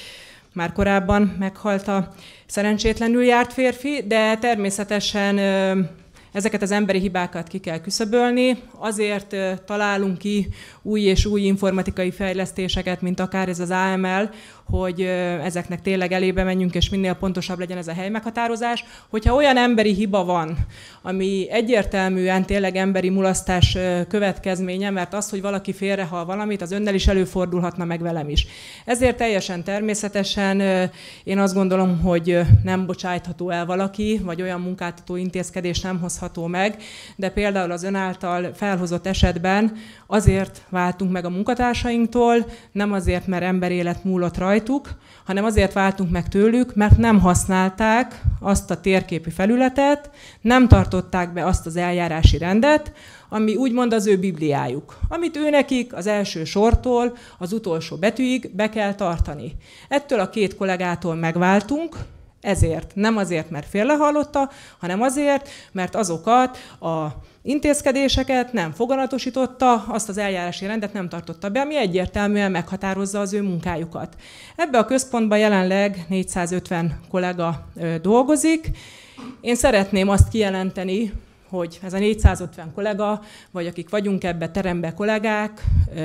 már korábban meghalt a szerencsétlenül járt férfi, de természetesen ezeket az emberi hibákat ki kell küszöbölni. Azért találunk ki új és új informatikai fejlesztéseket, mint akár ez az AML, hogy ezeknek tényleg elébe menjünk, és minél pontosabb legyen ez a helymeghatározás. Hogyha olyan emberi hiba van, ami egyértelműen tényleg emberi mulasztás következménye, mert az, hogy valaki félrehal valamit, az önnel is előfordulhatna, meg velem is. Ezért teljesen természetesen én azt gondolom, hogy nem bocsájtható el valaki, vagy olyan munkáltató intézkedés nem hozható meg, de például az ön által felhozott esetben azért váltunk meg a munkatársainktól, nem azért, mert emberélet múlott rajtuk, hanem azért váltunk meg tőlük, mert nem használták azt a térképi felületet, nem tartották be azt az eljárási rendet, ami úgymond az ő bibliájuk, amit őnekik az első sortól az utolsó betűig be kell tartani. Ettől a két kollégától megváltunk, ezért, nem azért, mert félrehallotta, hanem azért, mert azokat a intézkedéseket nem foganatosította, azt az eljárási rendet nem tartotta be, ami egyértelműen meghatározza az ő munkájukat. Ebbe a központban jelenleg 450 kollega dolgozik. Én szeretném azt kijelenteni, hogy ez a 450 kollega, vagy akik vagyunk ebbe terembe kollégák,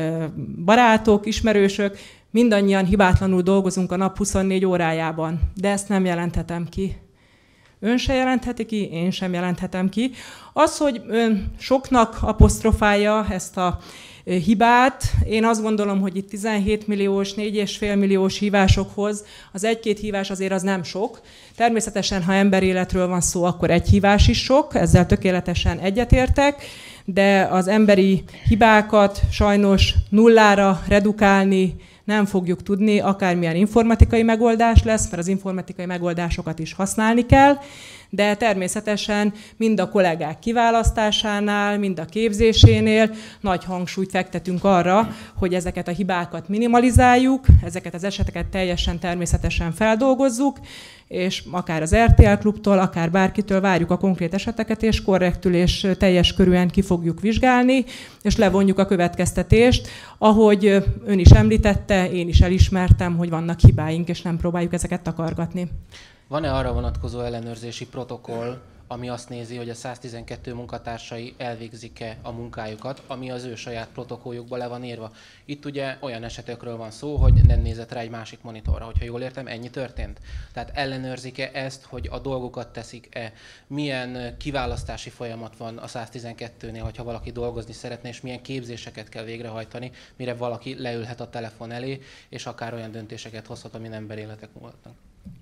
barátok, ismerősök, mindannyian hibátlanul dolgozunk a nap 24 órájában, de ezt nem jelenthetem ki. Ön se jelentheti ki, én sem jelenthetem ki. Az, hogy ön soknak apostrofálja ezt a hibát, én azt gondolom, hogy itt 17 milliós, 4,5 milliós hívásokhoz az egy-két hívás azért az nem sok. Természetesen, ha emberéletről van szó, akkor egy hívás is sok, ezzel tökéletesen egyetértek, de az emberi hibákat sajnos nullára redukálni nem fogjuk tudni, akármilyen informatikai megoldás lesz, mert az informatikai megoldásokat is használni kell, de természetesen mind a kollégák kiválasztásánál, mind a képzésénél nagy hangsúlyt fektetünk arra, hogy ezeket a hibákat minimalizáljuk, ezeket az eseteket teljesen természetesen feldolgozzuk, és akár az RTL klubtól, akár bárkitől várjuk a konkrét eseteket, és korrektül és teljes körűen ki fogjuk vizsgálni, és levonjuk a következtetést. Ahogy ön is említette, én is elismertem, hogy vannak hibáink, és nem próbáljuk ezeket takargatni. Van-e arra vonatkozó ellenőrzési protokoll, ami azt nézi, hogy a 112 munkatársai elvégzik-e a munkájukat, ami az ő saját protokolljukba le van írva. Itt ugye olyan esetekről van szó, hogy nem nézett rá egy másik monitorra, hogyha jól értem, ennyi történt. Tehát ellenőrzik-e ezt, hogy a dolgokat teszik-e, milyen kiválasztási folyamat van a 112-nél, hogyha valaki dolgozni szeretne, és milyen képzéseket kell végrehajtani, mire valaki leülhet a telefon elé, és akár olyan döntéseket hozhat, ami emberéletek múlhatnak.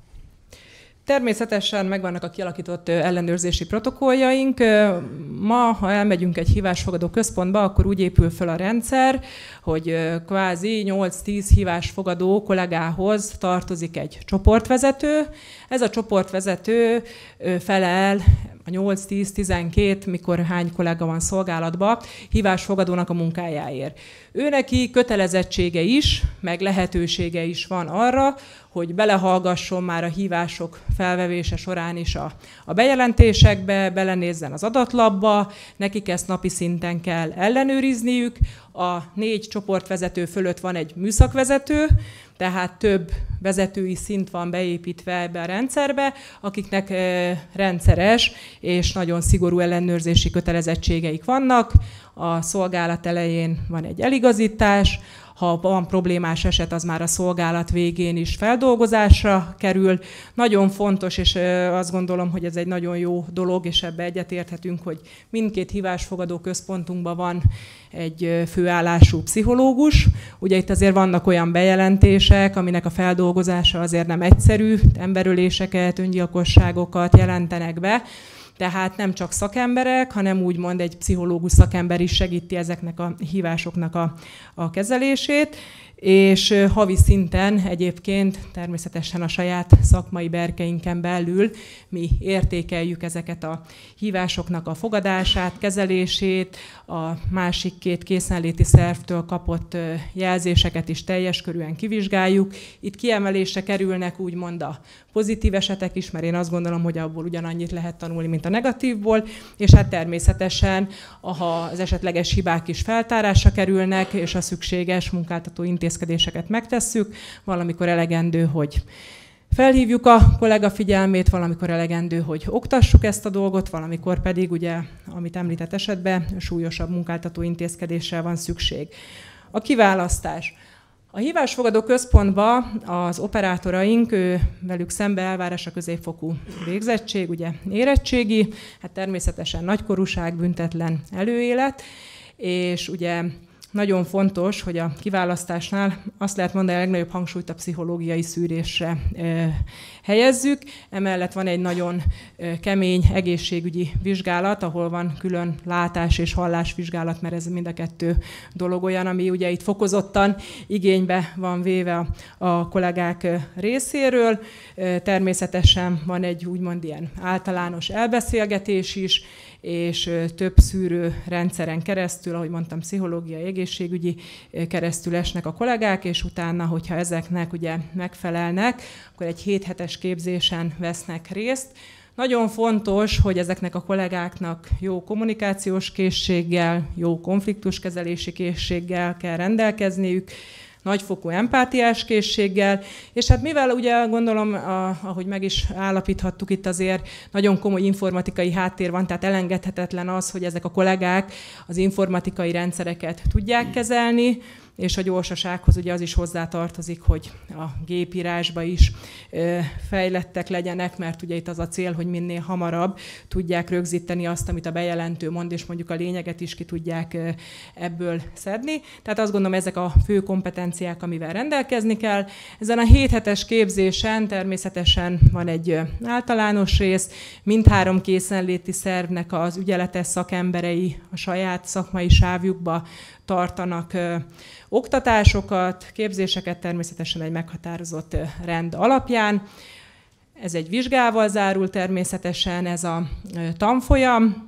Természetesen megvannak a kialakított ellenőrzési protokolljaink. Ma, ha elmegyünk egy hívásfogadó központba, akkor úgy épül fel a rendszer, hogy kvázi 8-10 hívásfogadó kollégához tartozik egy csoportvezető. Ez a csoportvezető felel a 8-10-12, mikor hány kollega van szolgálatban, hívásfogadónak a munkájáért. Őneki kötelezettsége is, meg lehetősége is van arra, hogy belehallgasson már a hívások felvevése során is a bejelentésekbe, belenézzen az adatlapba, nekik ezt napi szinten kell ellenőrizniük. A 4 csoportvezető fölött van egy műszakvezető, tehát több vezetői szint van beépítve ebbe a rendszerbe, akiknek rendszeres és nagyon szigorú ellenőrzési kötelezettségeik vannak. A szolgálat elején van egy eligazítás, ha van problémás eset, az már a szolgálat végén is feldolgozásra kerül. Nagyon fontos, és azt gondolom, hogy ez egy nagyon jó dolog, és ebbe egyetérthetünk, hogy mindkét hívásfogadó központunkban van egy főállású pszichológus. Ugye itt azért vannak olyan bejelentések, aminek a feldolgozása azért nem egyszerű, emberöléseket, öngyilkosságokat jelentenek be. Tehát nem csak szakemberek, hanem úgymond egy pszichológus szakember is segíti ezeknek a hívásoknak a kezelését, és havi szinten egyébként természetesen a saját szakmai berkeinken belül mi értékeljük ezeket a hívásoknak a fogadását, kezelését, a másik 2 készenléti szervtől kapott jelzéseket is teljes körűen kivizsgáljuk. Itt kiemelésre kerülnek úgymond a pozitív esetek is, mert én azt gondolom, hogy abból ugyanannyit lehet tanulni, mint a negatívból, és hát természetesen, ha az esetleges hibák is feltárásra kerülnek, és a szükséges munkáltató intézkedéseket megtesszük, valamikor elegendő, hogy felhívjuk a kollega figyelmét, valamikor elegendő, hogy oktassuk ezt a dolgot, valamikor pedig, ugye, amit említett esetben, súlyosabb munkáltató intézkedésre van szükség. A kiválasztás. A hívásfogadó központban az operátoraink, velük szembe elvárás a középfokú végzettség, ugye érettségi, hát természetesen nagykorúság, büntetlen előélet, és ugye nagyon fontos, hogy a kiválasztásnál azt lehet mondani, a legnagyobb hangsúlyt a pszichológiai szűrésre helyezzük. Emellett van egy nagyon kemény egészségügyi vizsgálat, ahol van külön látás- és hallásvizsgálat, mert ez mind a 2 dolog olyan, ami ugye itt fokozottan igénybe van véve a kollégák részéről. Természetesen van egy úgymond ilyen általános elbeszélgetés is, és több szűrő rendszeren keresztül, ahogy mondtam, pszichológiai, egészségügyi keresztül esnek a kollégák, és utána, hogyha ezeknek ugye megfelelnek, akkor egy 7 hetes képzésen vesznek részt. Nagyon fontos, hogy ezeknek a kollégáknak jó kommunikációs készséggel, jó konfliktuskezelési készséggel kell rendelkezniük, nagyfokú empátiás készséggel, és hát mivel ugye gondolom, ahogy meg is állapíthattuk, itt azért nagyon komoly informatikai háttér van, tehát elengedhetetlen az, hogy ezek a kollégák az informatikai rendszereket tudják kezelni, és a gyorsasághoz ugye az is hozzátartozik, hogy a gépírásba is fejlettek legyenek, mert ugye itt az a cél, hogy minél hamarabb tudják rögzíteni azt, amit a bejelentő mond, és mondjuk a lényeget is ki tudják ebből szedni. Tehát azt gondolom, ezek a fő kompetenciák, amivel rendelkezni kell. Ezen a 7 hetes képzésen természetesen van egy általános rész, mindhárom készenléti szervnek az ügyeletes szakemberei a saját szakmai sávjukba tartanak oktatásokat, képzéseket természetesen egy meghatározott rend alapján. Ez egy vizsgával zárul természetesen ez a tanfolyam,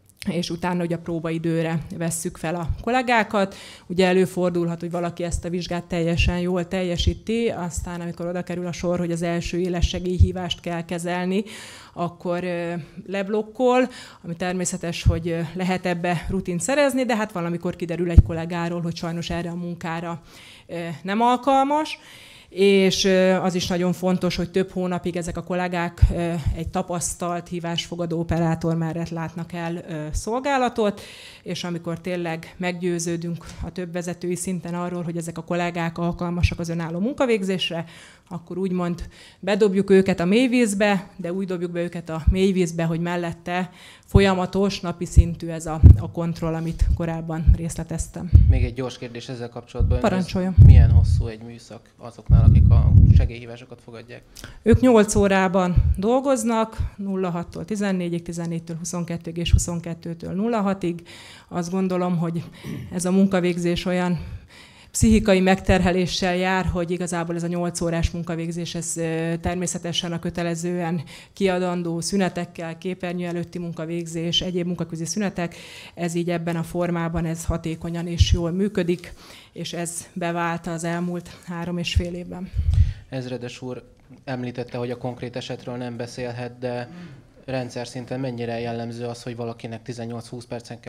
és utána ugye a próbaidőre vesszük fel a kollégákat. Ugye előfordulhat, hogy valaki ezt a vizsgát teljesen jól teljesíti, aztán amikor oda kerül a sor, hogy az első éles segélyhívást kell kezelni, akkor leblokkol, ami természetes, hogy lehet ebbe rutint szerezni, de hát valamikor kiderül egy kollégáról, hogy sajnos erre a munkára nem alkalmas. és az is nagyon fontos, hogy több hónapig ezek a kollégák egy tapasztalt hívásfogadó operátor mellett látnak el szolgálatot, és amikor tényleg meggyőződünk a több vezetői szinten arról, hogy ezek a kollégák alkalmasak az önálló munkavégzésre, akkor úgymond bedobjuk őket a mélyvízbe, de úgy dobjuk be őket a mélyvízbe, hogy mellette folyamatos, napi szintű ez a kontroll, amit korábban részleteztem. Még egy gyors kérdés ezzel kapcsolatban. Parancsoljon. Milyen hosszú egy műszak azoknál, akik a segélyhívásokat fogadják? Ők 8 órában dolgoznak, 06-tól 14-ig, 14-től 22-ig és 22-től 06-ig. Azt gondolom, hogy ez a munkavégzés olyan pszichikai megterheléssel jár, hogy igazából ez a 8 órás munkavégzés, ez természetesen a kötelezően kiadandó szünetekkel, képernyő előtti munkavégzés, egyéb munkaközi szünetek, ez így ebben a formában ez hatékonyan és jól működik, és ez bevált az elmúlt 3,5 évben. Ezredes úr említette, hogy a konkrét esetről nem beszélhet, de rendszer szinten mennyire jellemző az, hogy valakinek 18-20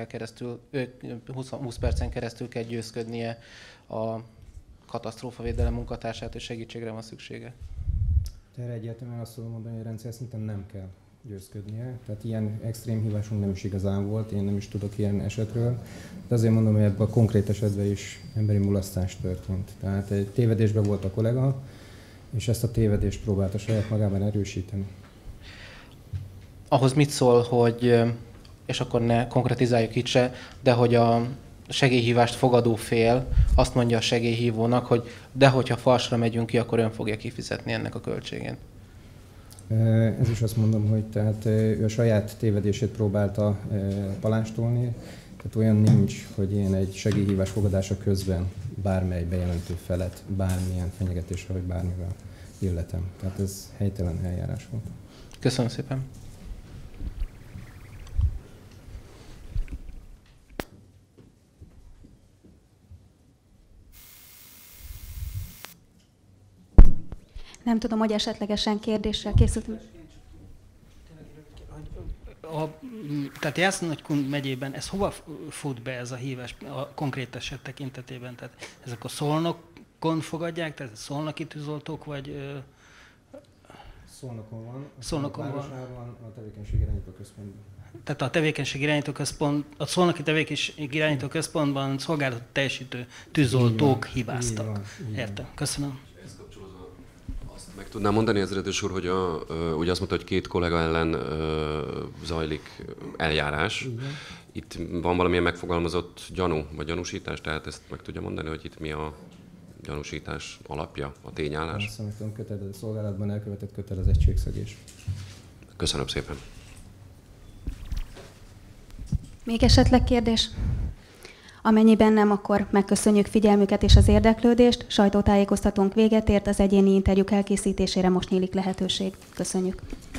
percen keresztül kell győzködnie a katasztrófavédelem munkatársát, és segítségre van szüksége? Erre egyértelműen azt tudom mondani, hogy rendszer szinten nem kell győzködnie. Tehát ilyen extrém hívásunk nem is igazán volt, én nem is tudok ilyen esetről. De azért mondom, hogy ebben a konkrét esetben is emberi mulasztás történt. Tehát egy tévedésben volt a kollega, és ezt a tévedést próbálta saját magában erősíteni. Ahhoz mit szól, hogy, és akkor ne konkretizáljuk itt se, de hogy a segélyhívást fogadó fél azt mondja a segélyhívónak, hogy de hogyha falsra megyünk ki, akkor ön fogja kifizetni ennek a költségét. Ez is azt mondom, hogy tehát ő a saját tévedését próbálta palástolni, tehát olyan nincs, hogy én egy segélyhívás fogadása közben bármely bejelentő felet, bármilyen fenyegetésre vagy bármivel illetem. Tehát ez helytelen eljárás volt. Köszönöm szépen. Nem tudom, hogy esetlegesen kérdésre készültünk. Tehát Jászai-Nagykun megyében ez hova fut be ez a hívás a konkrét eset tekintetében? Tehát ezek a Szolnokon fogadják, tehát szolnoki tűzoltók, vagy... Szolnokon van. Szolnokon van. A tevékenységirányító központban. Tehát a tevékenységirányító központ, a szolnoki tevékenységirányító központban szolgálatot teljesítő tűzoltók hibáztak. Értem. Köszönöm. Meg tudnám mondani, ezredes úr, hogy ugye azt mondta, hogy 2 kollega ellen zajlik eljárás. Igen. Itt van valamilyen megfogalmazott gyanú, vagy gyanúsítás, tehát ezt meg tudja mondani, hogy itt mi a gyanúsítás alapja, a tényállás? Azt mondom, szolgálatban elkövetett kötelezettségszegés. Köszönöm szépen. Még esetleg kérdés? Amennyiben nem, akkor megköszönjük figyelmüket és az érdeklődést. Sajtótájékoztatónk véget ért, az egyéni interjúk elkészítésére most nyílik lehetőség. Köszönjük.